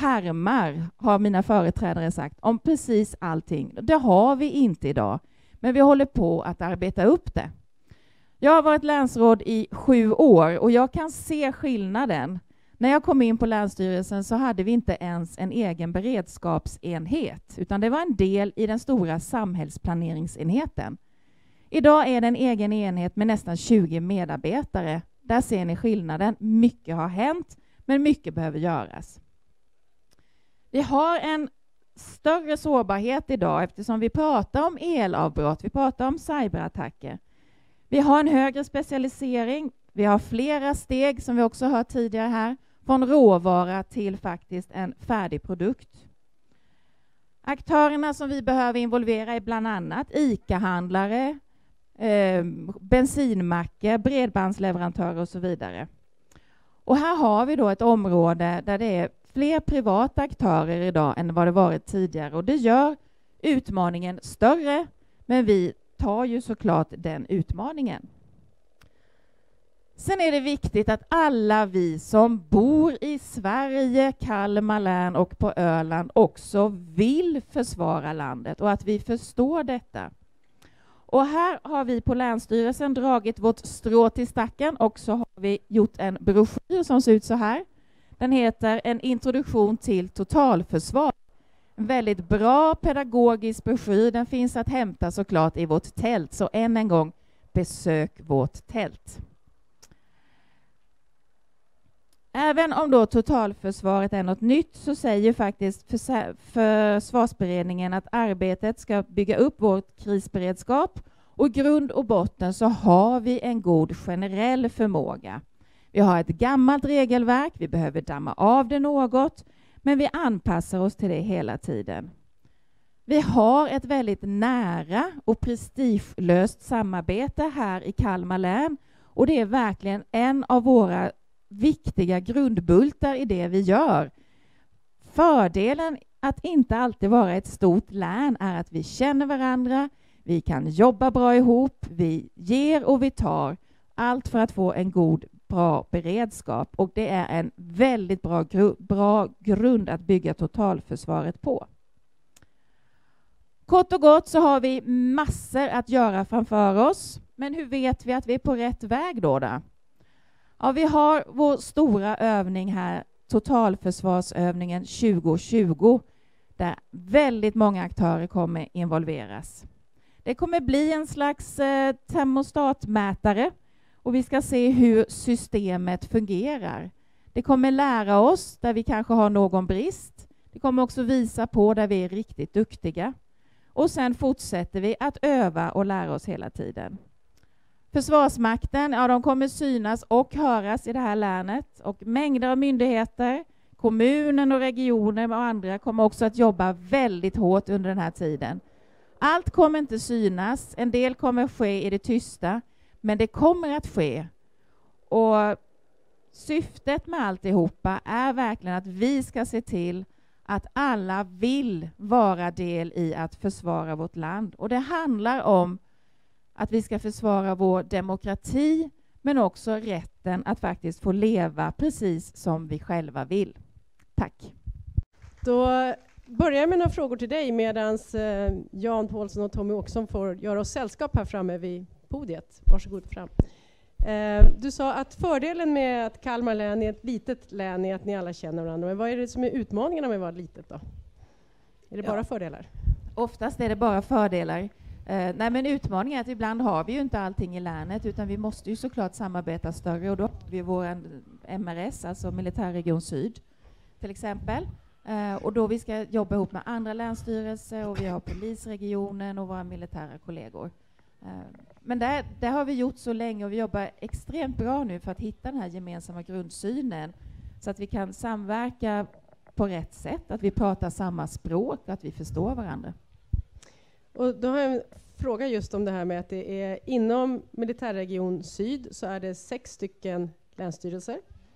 pärmar, har mina företrädare sagt, om precis allting. Det har vi inte idag, men vi håller på att arbeta upp det. Jag har varit länsråd i sju år och jag kan se skillnaden. När jag kom in på Länsstyrelsen så hade vi inte ens en egen beredskapsenhet, utan det var en del i den stora samhällsplaneringsenheten. Idag är det en egen enhet med nästan tjugo medarbetare. Där ser ni skillnaden. Mycket har hänt, men mycket behöver göras. Vi har en större sårbarhet idag eftersom vi pratar om elavbrott, vi pratar om cyberattacker. Vi har en högre specialisering, vi har flera steg som vi också hört tidigare här, från råvara till faktiskt en färdig produkt. Aktörerna som vi behöver involvera är bland annat ICA-handlare, eh, bensinmackar, bredbandsleverantörer och så vidare. Och här har vi då ett område där det är fler privata aktörer idag än vad det varit tidigare. Och det gör utmaningen större, men vi tar ju såklart den utmaningen. Sen är det viktigt att alla vi som bor i Sverige, Kalmar län och på Öland också vill försvara landet och att vi förstår detta. Och här har vi på Länsstyrelsen dragit vårt strå till stacken och så har vi gjort en broschyr som ser ut så här. Den heter En introduktion till totalförsvar. En väldigt bra pedagogisk broschyr. Den finns att hämta såklart i vårt tält. Så än en gång, besök vårt tält. Även om då totalförsvaret är något nytt så säger faktiskt försvarsberedningen att arbetet ska bygga upp vår krisberedskap och i grund och botten så har vi en god generell förmåga. Vi har ett gammalt regelverk, vi behöver damma av det något, men vi anpassar oss till det hela tiden. Vi har ett väldigt nära och prestigelöst samarbete här i Kalmar län och det är verkligen en av våra viktiga grundbultar i det vi gör. Fördelen att inte alltid vara ett stort län är att vi känner varandra, vi kan jobba bra ihop, vi ger och vi tar. Allt för att få en god, bra beredskap. Och det är en väldigt bra, gru- bra grund att bygga totalförsvaret på. Kort och gott så har vi massor att göra framför oss. Men hur vet vi att vi är på rätt väg då? då? Ja, vi har vår stora övning här, totalförsvarsövningen tjugo tjugo, där väldigt många aktörer kommer involveras. Det kommer bli en slags eh, termostatmätare och vi ska se hur systemet fungerar. Det kommer lära oss där vi kanske har någon brist. Det kommer också visa på där vi är riktigt duktiga. Och sen fortsätter vi att öva och lära oss hela tiden. Försvarsmakten, ja, de kommer synas och höras i det här länet. Och mängder av myndigheter, kommunen och regioner och andra kommer också att jobba väldigt hårt under den här tiden. Allt kommer inte synas, en del kommer ske i det tysta, men det kommer att ske. Och syftet med alltihopa är verkligen att vi ska se till att alla vill vara del i att försvara vårt land. Och det handlar om att vi ska försvara vår demokrati, men också rätten att faktiskt få leva precis som vi själva vill. Tack. Då börjar jag med några frågor till dig medan eh, Jan Paulsson och Tommy Åkesson får göra oss sällskap här framme vid podiet. Varsågod fram. Eh, du sa att fördelen med att Kalmar län är ett litet län är att ni alla känner varandra. Men vad är det som är utmaningarna med att vara litet då? Är det Ja. bara fördelar? Oftast är det bara fördelar. Eh, nej, men utmaningen är att ibland har vi ju inte allting i länet, utan vi måste ju såklart samarbeta större, och då har vi vår M R S, alltså Militärregion Syd till exempel. Eh, och då vi ska jobba ihop med andra länsstyrelser, och vi har polisregionen och våra militära kollegor. Eh, men där, där har vi gjort så länge, och vi jobbar extremt bra nu för att hitta den här gemensamma grundsynen, så att vi kan samverka på rätt sätt, att vi pratar samma språk, att vi förstår varandra. Och då har jag en fråga just om det här med att det är inom Militärregion Syd så är det sex stycken länsstyrelser.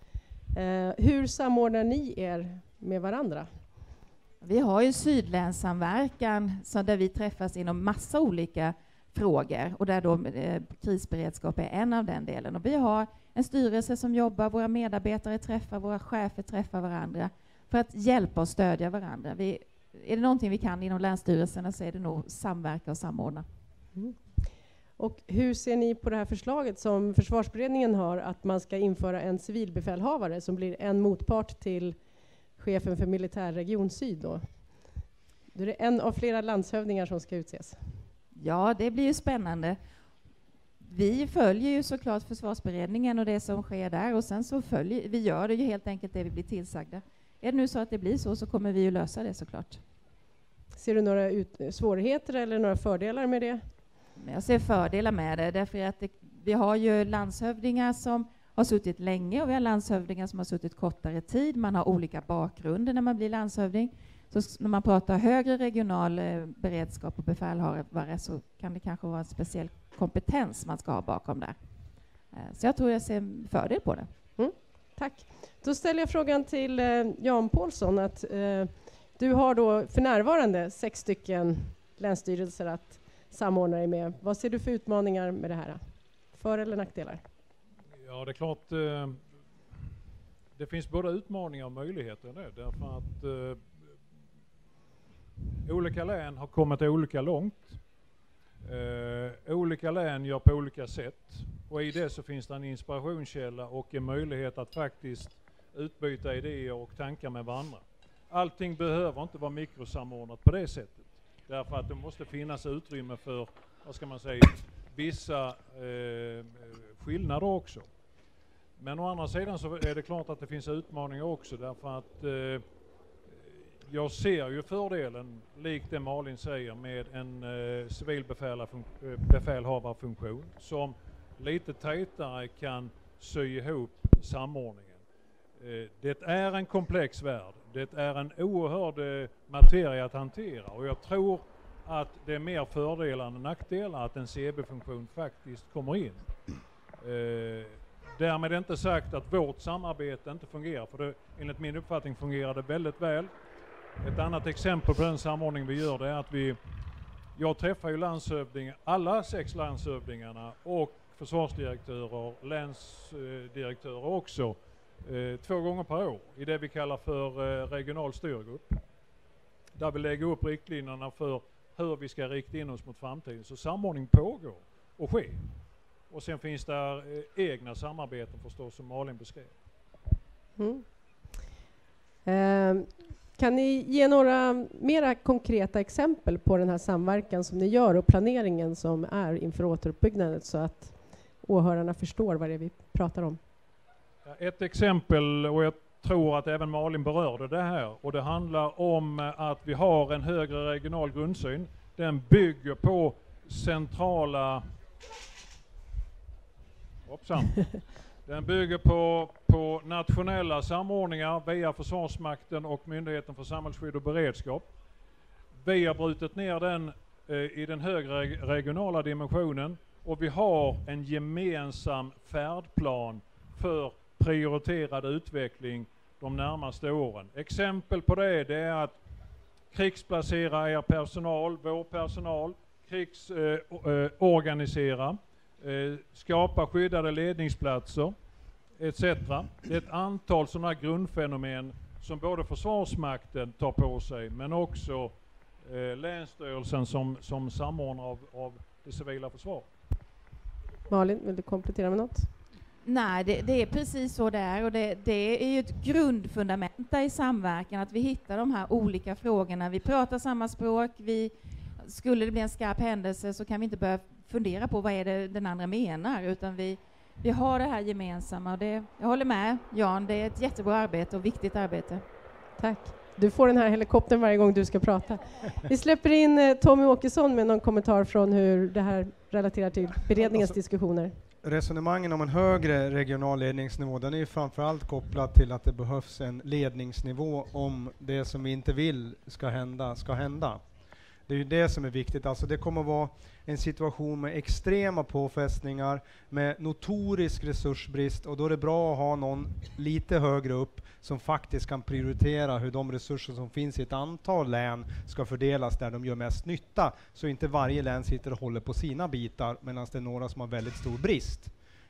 Eh, hur samordnar ni er med varandra? Vi har ju Sydlänssamverkan så där vi träffas inom massa olika frågor, och där då eh, krisberedskap är en av den delen. Och vi har en styrelse som jobbar, våra medarbetare träffar, våra chefer träffar varandra för för att hjälpa och stödja varandra. Vi, är det någonting vi kan inom länsstyrelserna så är det nog samverka och samordna. Mm. Och hur ser ni på det här förslaget som försvarsberedningen har, att man ska införa en civilbefälhavare som blir en motpart till chefen för militärregion syd då? Då är det en av flera landshövdingar som ska utses. Ja, det blir ju spännande. Vi följer ju såklart försvarsberedningen och det som sker där, och sen så följer vi, gör det ju helt enkelt det vi blir tillsagda. Är det nu så att det blir så, så kommer vi ju lösa det såklart. Ser du några ut- svårigheter eller några fördelar med det? Jag ser fördelar med det, därför att det, vi har ju landshövdingar som har suttit länge och vi har landshövdingar som har suttit kortare tid. Man har olika bakgrunder när man blir landshövding. Så när man pratar högre regional eh, beredskap och befälhavare så kan det kanske vara en speciell kompetens man ska ha bakom där. Eh, så jag tror jag ser en fördel på det. Mm, tack. Då ställer jag frågan till eh, Jan Paulsson. Att, eh, du har då för närvarande sex stycken länsstyrelser att samordna dig med. Vad ser du för utmaningar med det här? För- eller nackdelar? Ja, det är klart. Eh, det finns både utmaningar och möjligheter där, därför att eh, olika län har kommit olika långt. Eh, olika län gör på olika sätt. Och i det så finns det en inspirationskälla och en möjlighet att faktiskt utbyta idéer och tankar med varandra. Allting behöver inte vara mikrosamordnat på det sättet. Därför att det måste finnas utrymme för, vad ska man säga, vissa eh, skillnader också. Men å andra sidan så är det klart att det finns utmaningar också, därför att eh, jag ser ju fördelen, likt det Malin säger, med en eh, civil befälhavarfunktion som lite tajtare kan sy ihop samordningen. Eh, det är en komplex värld. Det är en oerhörd eh, materia att hantera, och jag tror att det är mer fördelar än nackdelar att en C B-funktion faktiskt kommer in. Eh, därmed är inte sagt att vårt samarbete inte fungerar, för det, enligt min uppfattning fungerar det väldigt väl. Ett annat exempel på den samordning vi gör, det är att vi, jag träffar ju landshövdingar, alla sex landshövdingarna och försvarsdirektörer, länsdirektörer också, eh, två gånger per år i det vi kallar för eh, regional styrgrupp. Där vi lägger upp riktlinjerna för hur vi ska rikta in oss mot framtiden. Så samordning pågår och sker. Och sen finns det eh, egna samarbeten förstås, som Malin beskrev. Mm. Eh, kan ni ge några mera konkreta exempel på den här samverkan som ni gör och planeringen som är inför återuppbyggnaden, så att åhörarna förstår vad det är vi pratar om? Ett exempel, och jag tror att även Malin berörde det här, och det handlar om att vi har en högre regional grundsyn. Den bygger på centrala hoppsan. Den bygger på, på nationella samordningar via Försvarsmakten och Myndigheten för samhällsskydd och beredskap. Vi har brutit ner den eh, i den högre regionala dimensionen, och vi har en gemensam färdplan för prioriterad utveckling de närmaste åren. Exempel på det, det är att krigsplacera er personal, vår personal, krigsorganisera, eh, eh, skapa skyddade ledningsplatser et cetera. Det är ett antal sådana grundfenomen som både Försvarsmakten tar på sig, men också eh, Länsstyrelsen som, som samordnare av, av det civila försvaret. Malin, vill du komplettera med något? Nej, det, det är precis så det är, och det, det är ju ett grundfundament i samverkan, att vi hittar de här olika frågorna. Vi pratar samma språk, vi, skulle det bli en skarp händelse så kan vi inte börja fundera på vad är det den andra menar, utan vi, vi har det här gemensamma. Och det, jag håller med Jan, det är ett jättebra arbete och viktigt arbete. Tack. Du får den här helikoptern varje gång du ska prata. Vi släpper in eh, Tommy Åkesson med någon kommentar från hur det här relaterar till beredningens alltså, diskussioner. Resonemangen om en högre regional ledningsnivå, den är ju framförallt kopplad till att det behövs en ledningsnivå om det som vi inte vill ska hända, ska hända. Det är ju det som är viktigt. Alltså det kommer att vara en situation med extrema påfrestningar, med notorisk resursbrist, och då är det bra att ha någon lite högre upp som faktiskt kan prioritera hur de resurser som finns i ett antal län ska fördelas där de gör mest nytta, så inte varje län sitter och håller på sina bitar medan det är några som har väldigt stor brist.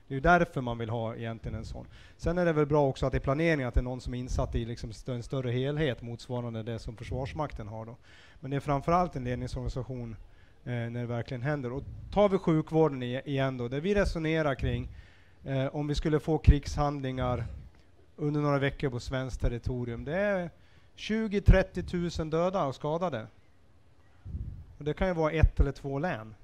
Det är ju därför man vill ha egentligen en sån. Sen är det väl bra också att i planeringen att det är någon som är insatt i liksom en större helhet motsvarande det som Försvarsmakten har då. Men det är framförallt en ledningsorganisation eh, när det verkligen händer. Och tar vi sjukvården i, igen då, där vi resonerar kring eh, om vi skulle få krigshandlingar under några veckor på svenskt territorium. Det är tjugo till trettio tusen döda och skadade. Och det kan ju vara ett eller två län.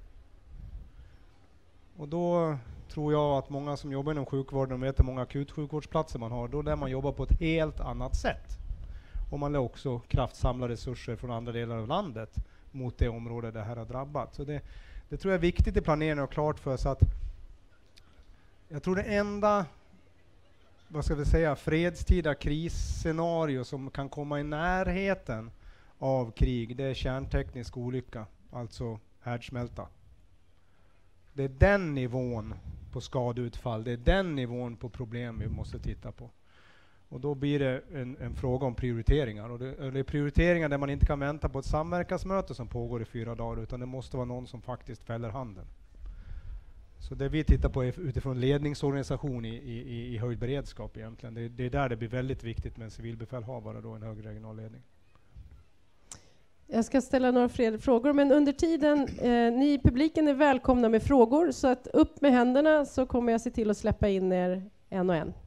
Och då tror jag att många som jobbar inom sjukvården vet hur många akutsjukvårdsplatser man har. Då lär man jobba på ett helt annat sätt. Och man lär också kraftsamla resurser från andra delar av landet mot det område det här har drabbat. Så det, det tror jag är viktigt i planeringen och klart för sig att jag tror det enda, vad ska vi säga, fredstida krisscenario som kan komma i närheten av krig, det är kärnteknisk olycka, alltså härdsmälta. Det är den nivån på skadeutfall, det är den nivån på problem vi måste titta på. Och då blir det en, en fråga om prioriteringar. Och det, det är prioriteringar där man inte kan vänta på ett samverkansmöte som pågår i fyra dagar, utan det måste vara någon som faktiskt fäller handen. Så det vi tittar på är utifrån ledningsorganisation i, i, i höjd beredskap egentligen. Det, det är där det blir väldigt viktigt med en civilbefälhavare då, en hög regional ledning. Jag ska ställa några fler frågor, men under tiden, eh, ni i publiken är välkomna med frågor, så att upp med händerna så kommer jag se till att släppa in er en och en.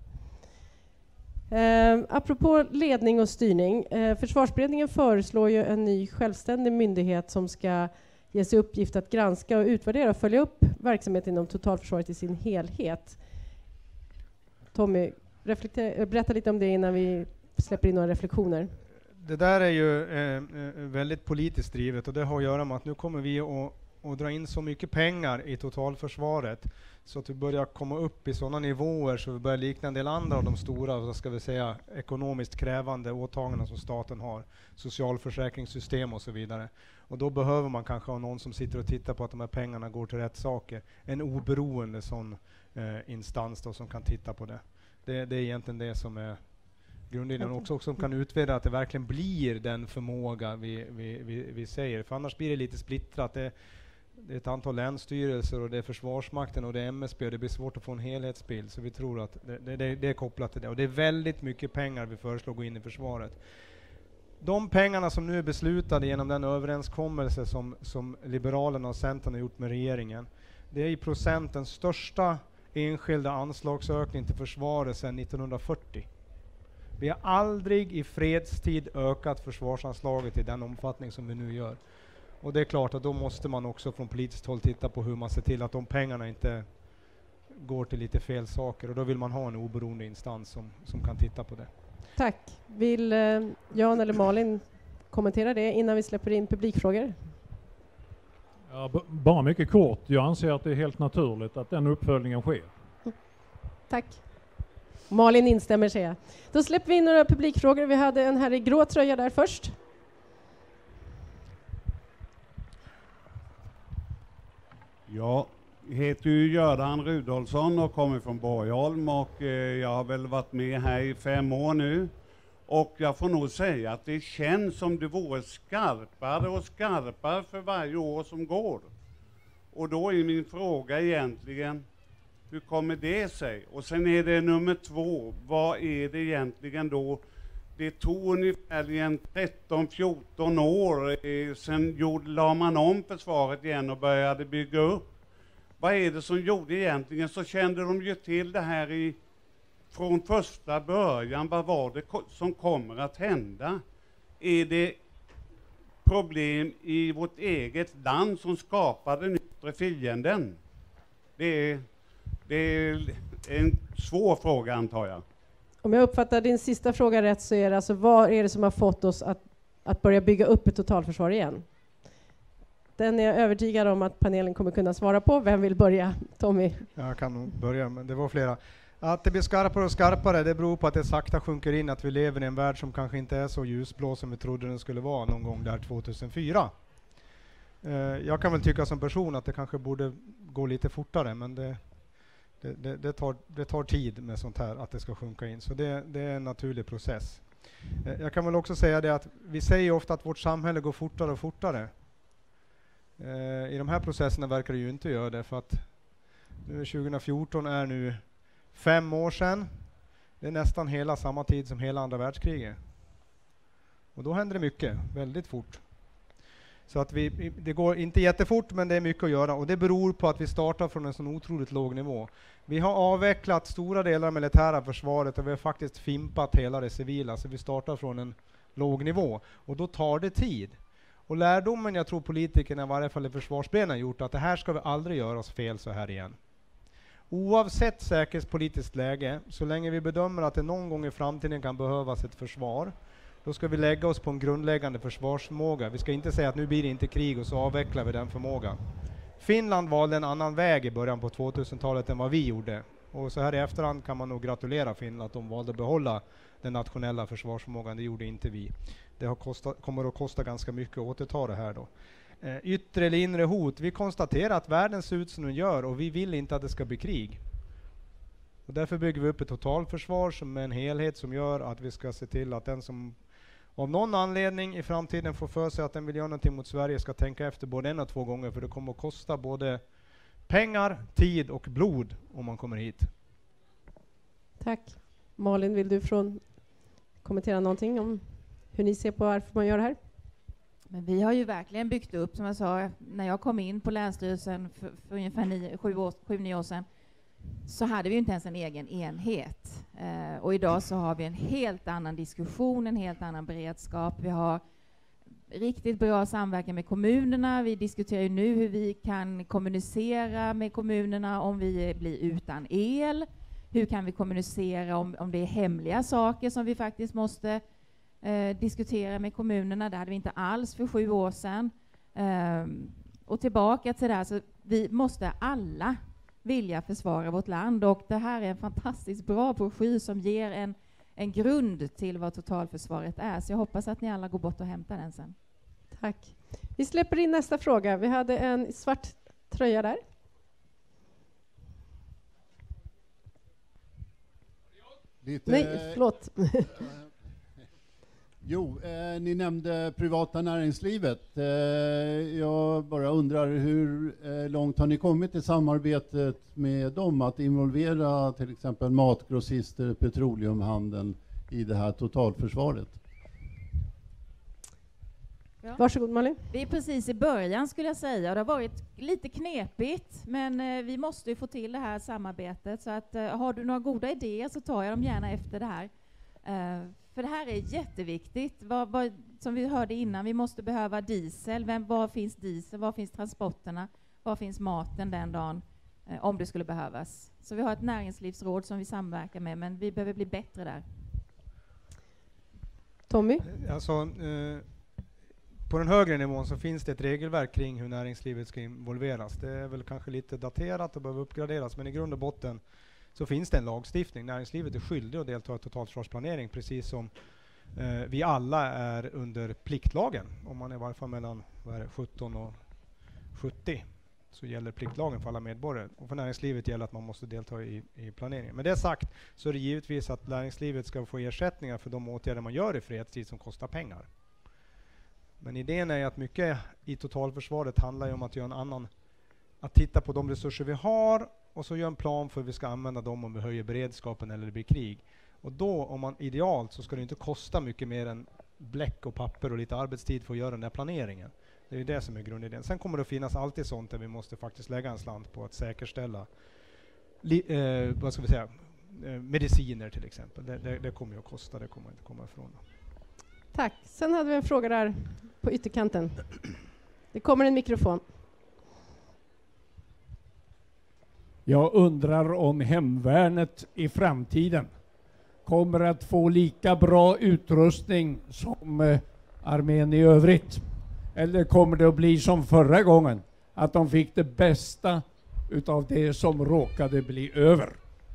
Eh, apropå ledning och styrning, eh, Försvarsberedningen föreslår ju en ny självständig myndighet som ska ges i uppgift att granska och utvärdera och följa upp verksamheten inom totalförsvaret i sin helhet. Tommy, reflekter- berätta lite om det innan vi släpper in några reflektioner. Det där är ju eh, väldigt politiskt drivet och det har att göra med att nu kommer vi att, att dra in så mycket pengar i totalförsvaret så att vi börjar komma upp i sådana nivåer så vi börjar likna en del andra av de stora, vad ska vi säga, ekonomiskt krävande åtaganden som staten har, socialförsäkringssystem och så vidare. Och då behöver man kanske ha någon som sitter och tittar på att de här pengarna går till rätt saker. En oberoende sån eh, instans då som kan titta på det. Det, det är egentligen det som är grundidén, också, också som kan utvärda att det verkligen blir den förmåga vi, vi, vi, vi säger. För annars blir det lite splittrat. Det, det är ett antal länsstyrelser och det är Försvarsmakten och det är M S B och det blir svårt att få en helhetsbild. Så vi tror att det, det, det är kopplat till det. Och det är väldigt mycket pengar vi föreslår gå in i försvaret. De pengarna som nu är beslutade genom den överenskommelse som, som Liberalerna och Centern har gjort med regeringen, det är i procent den största enskilda anslagsökning till försvaret sedan nittonhundrafyrtio. Vi har aldrig i fredstid ökat försvarsanslaget i den omfattning som vi nu gör. Och det är klart att då måste man också från politiskt håll titta på hur man ser till att de pengarna inte går till lite fel saker. Och då vill man ha en oberoende instans som, som kan titta på det. Tack. Vill eh, Jan eller Malin kommentera det innan vi släpper in publikfrågor? Ja, b- bara mycket kort. Jag anser att det är helt naturligt att den uppföljningen sker. Mm. Tack. Malin instämmer, säger jag. Då släpper vi in några publikfrågor. Vi hade en här i grå tröja där först. Jag heter ju Göran Rudolfsson och kommer från Borgholm och eh, jag har väl varit med här i fem år nu. Och jag får nog säga att det känns som det vore skarpare och skarpare för varje år som går. Och då är min fråga egentligen, hur kommer det sig? Och sen är det nummer två, vad är det egentligen då? Det tog ungefär tretton fjorton år, eh, sen gjorde, la man om försvaret igen och började bygga upp. Vad är det som gjorde egentligen? Så kände de ju till det här i, från första början. Vad var det ko- som kommer att hända? Är det problem i vårt eget land som skapade den yttre fienden? Det är, det är en svår fråga, antar jag. Om jag uppfattar din sista fråga rätt så är det alltså, vad är det som har fått oss att, att börja bygga upp ett totalförsvar igen? Den är jag övertygad om att panelen kommer kunna svara på. Vem vill börja? Tommy? Jag kan nog börja, men det var flera. Att det blir skarpare och skarpare, det beror på att det sakta sjunker in att vi lever i en värld som kanske inte är så ljusblå som vi trodde den skulle vara någon gång där tvåtusenfyra. Uh, jag kan väl tycka som person att det kanske borde gå lite fortare, men det, det, det, det, tar, det tar tid med sånt här, att det ska sjunka in. Så det, det är en naturlig process. Uh, jag kan väl också säga det att vi säger ofta att vårt samhälle går fortare och fortare. Uh, I de här processerna verkar det ju inte göra det, för att Nu är tjugo fjorton är nu fem år sedan. Det är nästan hela samma tid som hela andra världskriget. Och då händer det mycket, väldigt fort. Så att vi, det går inte jättefort, men det är mycket att göra. Och det beror på att vi startar från en så otroligt låg nivå. Vi har avvecklat stora delar av militära försvaret och vi har faktiskt fimpat hela det civila. Så vi startar från en låg nivå. Och då tar det tid. Och lärdomen jag tror politikerna, i varje fall i försvarsberedningen, har gjort att det här ska vi aldrig göra oss fel så här igen. Oavsett säkerhetspolitiskt läge, så länge vi bedömer att det någon gång i framtiden kan behövas ett försvar, då ska vi lägga oss på en grundläggande försvarsförmåga. Vi ska inte säga att nu blir det inte krig och så avvecklar vi den förmågan. Finland valde en annan väg i början på tvåtusentalet än vad vi gjorde. Och så här i efterhand kan man nog gratulera Finland att de valde att behålla den nationella försvarsförmågan. Det gjorde inte vi. Det har kostat, kommer att kosta ganska mycket att återta det här då. Eh, yttre eller inre hot. Vi konstaterar att världen ser ut som den gör och vi vill inte att det ska bli krig. Och därför bygger vi upp ett totalförsvar som är en helhet som gör att vi ska se till att den som av någon anledning i framtiden får för sig att den vill göra någonting mot Sverige ska tänka efter både en och två gånger, för det kommer att kosta både pengar, tid och blod om man kommer hit. Tack. Malin, vill du från kommentera någonting om hur ni ser på varför man gör det här? Men vi har ju verkligen byggt upp, som jag sa, när jag kom in på Länsstyrelsen för, för ungefär nio, sju, år, sju, nio år sedan, så hade vi inte ens en egen enhet. Eh, och idag så har vi en helt annan diskussion, en helt annan beredskap. Vi har riktigt bra samverkan med kommunerna. Vi diskuterar ju nu hur vi kan kommunicera med kommunerna om vi blir utan el. Hur kan vi kommunicera om, om det är hemliga saker som vi faktiskt måste eh, diskutera med kommunerna. Det hade vi inte alls för sju år sedan. Eh, och tillbaka till det här, så vi måste alla vilja försvara vårt land, och det här är en fantastiskt bra broschyr som ger en, en grund till vad totalförsvaret är. Så jag hoppas att ni alla går bort och hämtar den sen. Tack. Vi släpper in nästa fråga. Vi hade en svart tröja där. Lite, Nej, förlåt. Jo, eh, ni nämnde privata näringslivet. Eh, jag bara undrar hur eh, långt har ni kommit i samarbetet med dem att involvera till exempel matgrossister, petroleumhandeln i det här totalförsvaret? Ja. Varsågod Malin. Vi är precis i början skulle jag säga, och det har varit lite knepigt, men eh, vi måste ju få till det här samarbetet, så att eh, har du några goda idéer så tar jag dem gärna efter det här. Eh, för det här är jätteviktigt. Vad, vad, som vi hörde innan, vi måste behöva diesel. Vem, var finns diesel? Var finns transporterna? Var finns maten den dagen eh, om det skulle behövas? Så vi har ett näringslivsråd som vi samverkar med, men vi behöver bli bättre där. Tommy? Alltså, eh, på den högre nivån så finns det ett regelverk kring hur näringslivet ska involveras. Det är väl kanske lite daterat och behöver uppgraderas, men i grund och botten så finns det en lagstiftning. Näringslivet är skyldig att delta i totalförsvarsplanering, precis som eh, vi alla är under pliktlagen. Om man är i varje fall mellan vad är det, sjutton och sjuttio så gäller pliktlagen för alla medborgare. Och för näringslivet gäller att man måste delta i, i planeringen. Men det sagt så är det givetvis att näringslivet ska få ersättningar för de åtgärder man gör i fredstid som kostar pengar. Men idén är att mycket i totalförsvaret handlar ju om att göra en annan, att titta på de resurser vi har och så göra en plan för hur vi ska använda dem om vi höjer beredskapen eller det blir krig. Och då, om man idealt, så ska det inte kosta mycket mer än bläck och papper och lite arbetstid för att göra den där planeringen. Det är ju det som är grundidén. Sen kommer det att finnas alltid sånt där vi måste faktiskt lägga en slant på att säkerställa li, eh, vad ska vi säga, eh, mediciner till exempel. Det, det, det kommer ju att kosta, det kommer inte komma ifrån. Tack. Sen hade vi en fråga där på ytterkanten. Det kommer en mikrofon. Jag undrar om hemvärnet i framtiden kommer att få lika bra utrustning som eh, armén i övrigt. Eller kommer det att bli som förra gången, att de fick det bästa utav det som råkade bli över?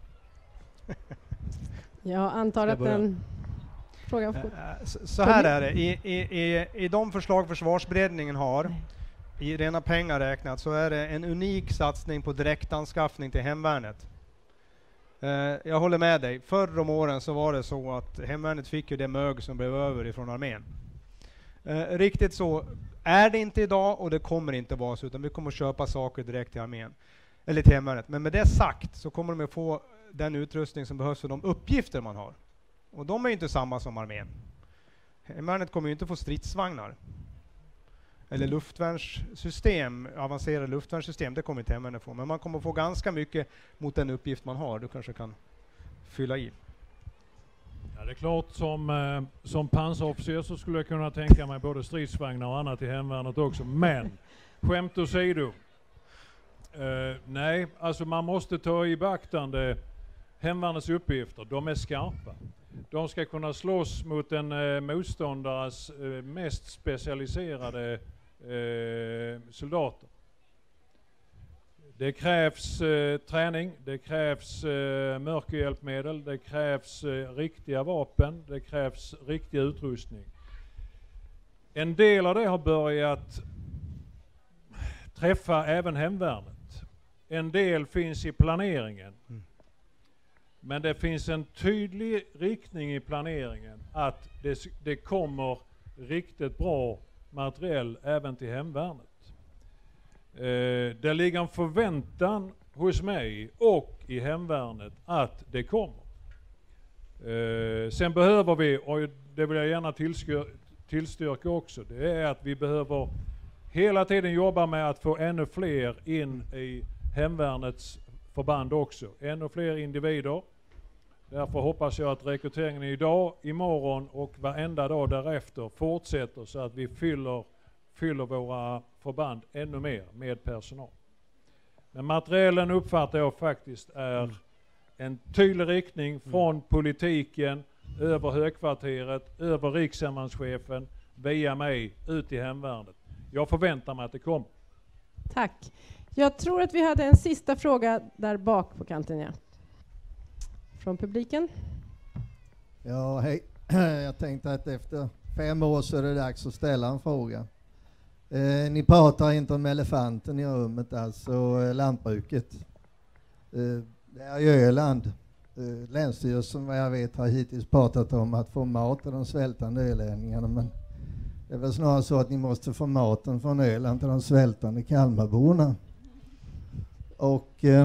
Jag antar att den frågan får... Så, så här är det. I, i, i, I de förslag försvarsberedningen har, i rena pengar räknat, så är det en unik satsning på direktanskaffning till hemvärnet. Uh, jag håller med dig. Förr om åren så var det så att hemvärnet fick ju det mög som blev över ifrån armén. Uh, riktigt så är det inte idag, och det kommer inte vara så, utan vi kommer att köpa saker direkt till armén. eller till hemvärnet. Men med det sagt så kommer de att få den utrustning som behövs för de uppgifter man har. Och de är ju inte samma som armén. Hemvärnet kommer ju inte få stridsvagnar. Eller luftvärnssystem, avancerade luftvärnssystem, det kommer inte hemvärnet få. Men man kommer få ganska mycket mot den uppgift man har. Du kanske kan fylla i. Ja, det är klart, som, eh, som pansarofficer så skulle jag kunna tänka mig både stridsvagnar och annat i hemvärnet också. Men, skämt åsido. Eh, nej, alltså man måste ta i beaktande hemvärnets uppgifter. De är skarpa. De ska kunna slåss mot en eh, motståndares eh, mest specialiserade eh, soldater. Det krävs eh, träning, det krävs eh, mörkerhjälpmedel, det krävs eh, riktiga vapen, det krävs riktig utrustning. En del av det har börjat träffa även hemvärnet. En del finns i planeringen. Mm. Men det finns en tydlig riktning i planeringen att det, det kommer riktigt bra materiell även till hemvärnet. Eh, det ligger en förväntan hos mig och i hemvärnet att det kommer. Eh, sen behöver vi, och det vill jag gärna tillstyrka, tillstyrka också, det är att vi behöver hela tiden jobba med att få ännu fler in i hemvärnets förband också. Ännu fler individer. Därför hoppas jag att rekryteringen idag, imorgon och varenda dag därefter fortsätter så att vi fyller, fyller våra förband ännu mer med personal. Men materialen uppfattar jag faktiskt är en tydlig riktning från politiken, över högkvarteret, över rikshemvärnschefen, via mig, ut i hemvärnet. Jag förväntar mig att det kommer. Tack. Jag tror att vi hade en sista fråga där bak på kanten, ja. Från publiken. Ja, hej. Jag tänkte att efter fem år så är det dags att ställa en fråga. Eh, ni pratar inte om elefanten i rummet, alltså eh, lantbruket. Eh, det är ju Öland. Eh, Länsstyrelsen, vad jag vet, har hittills pratat om att få mat till de svältande ölänningarna, men det är väl snarare så att ni måste få maten från Öland till de svältande Kalmarborna. Och eh,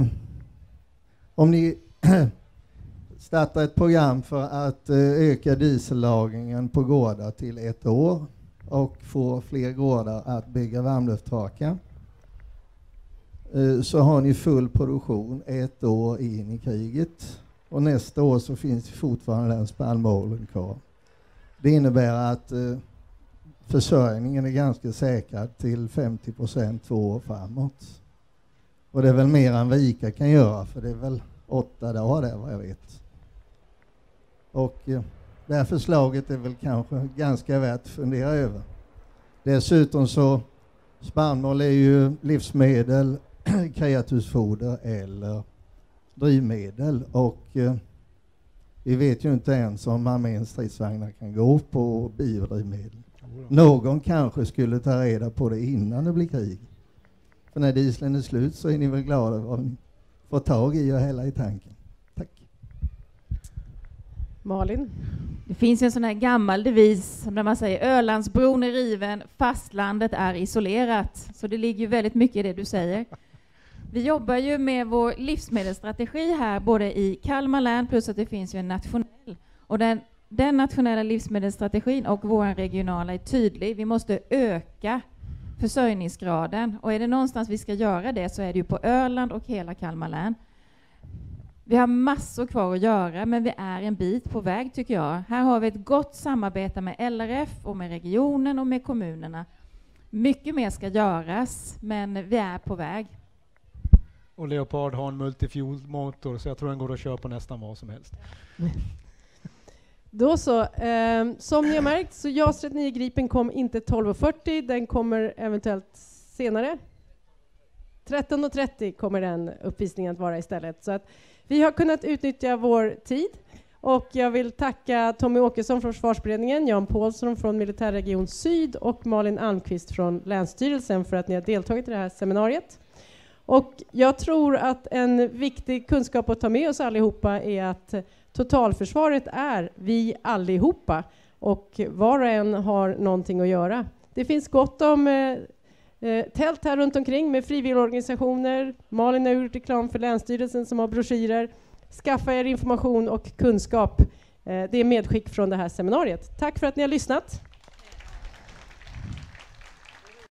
om ni startar ett program för att eh, öka diesellagringen på gårdar till ett år och få fler gårdar att bygga varmlufttrakar, eh, så har ni full produktion ett år in i kriget. Och nästa år så finns fortfarande den spannmålen kvar. Det innebär att eh, försörjningen är ganska säkrad till femtio procent två år framåt. Och det är väl mer än vad ICA kan göra, för det är väl åtta dagar där vad jag vet. Och eh, det här förslaget är väl kanske ganska värt att fundera över. Dessutom så, spannmål är ju livsmedel, kreatursfoder eller drivmedel. Och eh, vi vet ju inte ens om arméns stridsvagnar kan gå på biodrivmedel. Någon kanske skulle ta reda på det innan det blir krig. För när dieseln är slut så är ni väl glada vad ni får tag i och hälla i tanken. Tack. Malin? Det finns en sån här gammal devis där man säger Ölandsbron är riven, fastlandet är isolerat. Så det ligger ju väldigt mycket i det du säger. Vi jobbar ju med vår livsmedelsstrategi här, både i Kalmar län plus att det finns ju en nationell. Och den, den nationella livsmedelsstrategin och vår regionala är tydlig. Vi måste öka försörjningsgraden. Och är det någonstans vi ska göra det så är det ju på Öland och hela Kalmar län. Vi har massor kvar att göra, men vi är en bit på väg tycker jag. Här har vi ett gott samarbete med L R F och med regionen och med kommunerna. Mycket mer ska göras, men vi är på väg. Och Leopard har en multifuel-motor, så jag tror den går att köra på nästan vad som helst. Då så, eh, som ni har märkt så JAS trettionio Gripen kom inte tolv fyrtio, den kommer eventuellt senare. tretton trettio kommer den uppvisningen att vara istället. Så att vi har kunnat utnyttja vår tid. Och jag vill tacka Tommy Åkesson från Försvarsberedningen, Jan Paulsson från Militärregion Syd och Malin Almqvist från Länsstyrelsen för att ni har deltagit i det här seminariet. Och jag tror att en viktig kunskap att ta med oss allihopa är att totalförsvaret är vi allihopa och var och en har någonting att göra. Det finns gott om eh, eh, tält här runt omkring med frivilligorganisationer. Malin har gjort reklam för Länsstyrelsen som har broschyrer. Skaffa er information och kunskap. Eh, det är medskick från det här seminariet. Tack för att ni har lyssnat.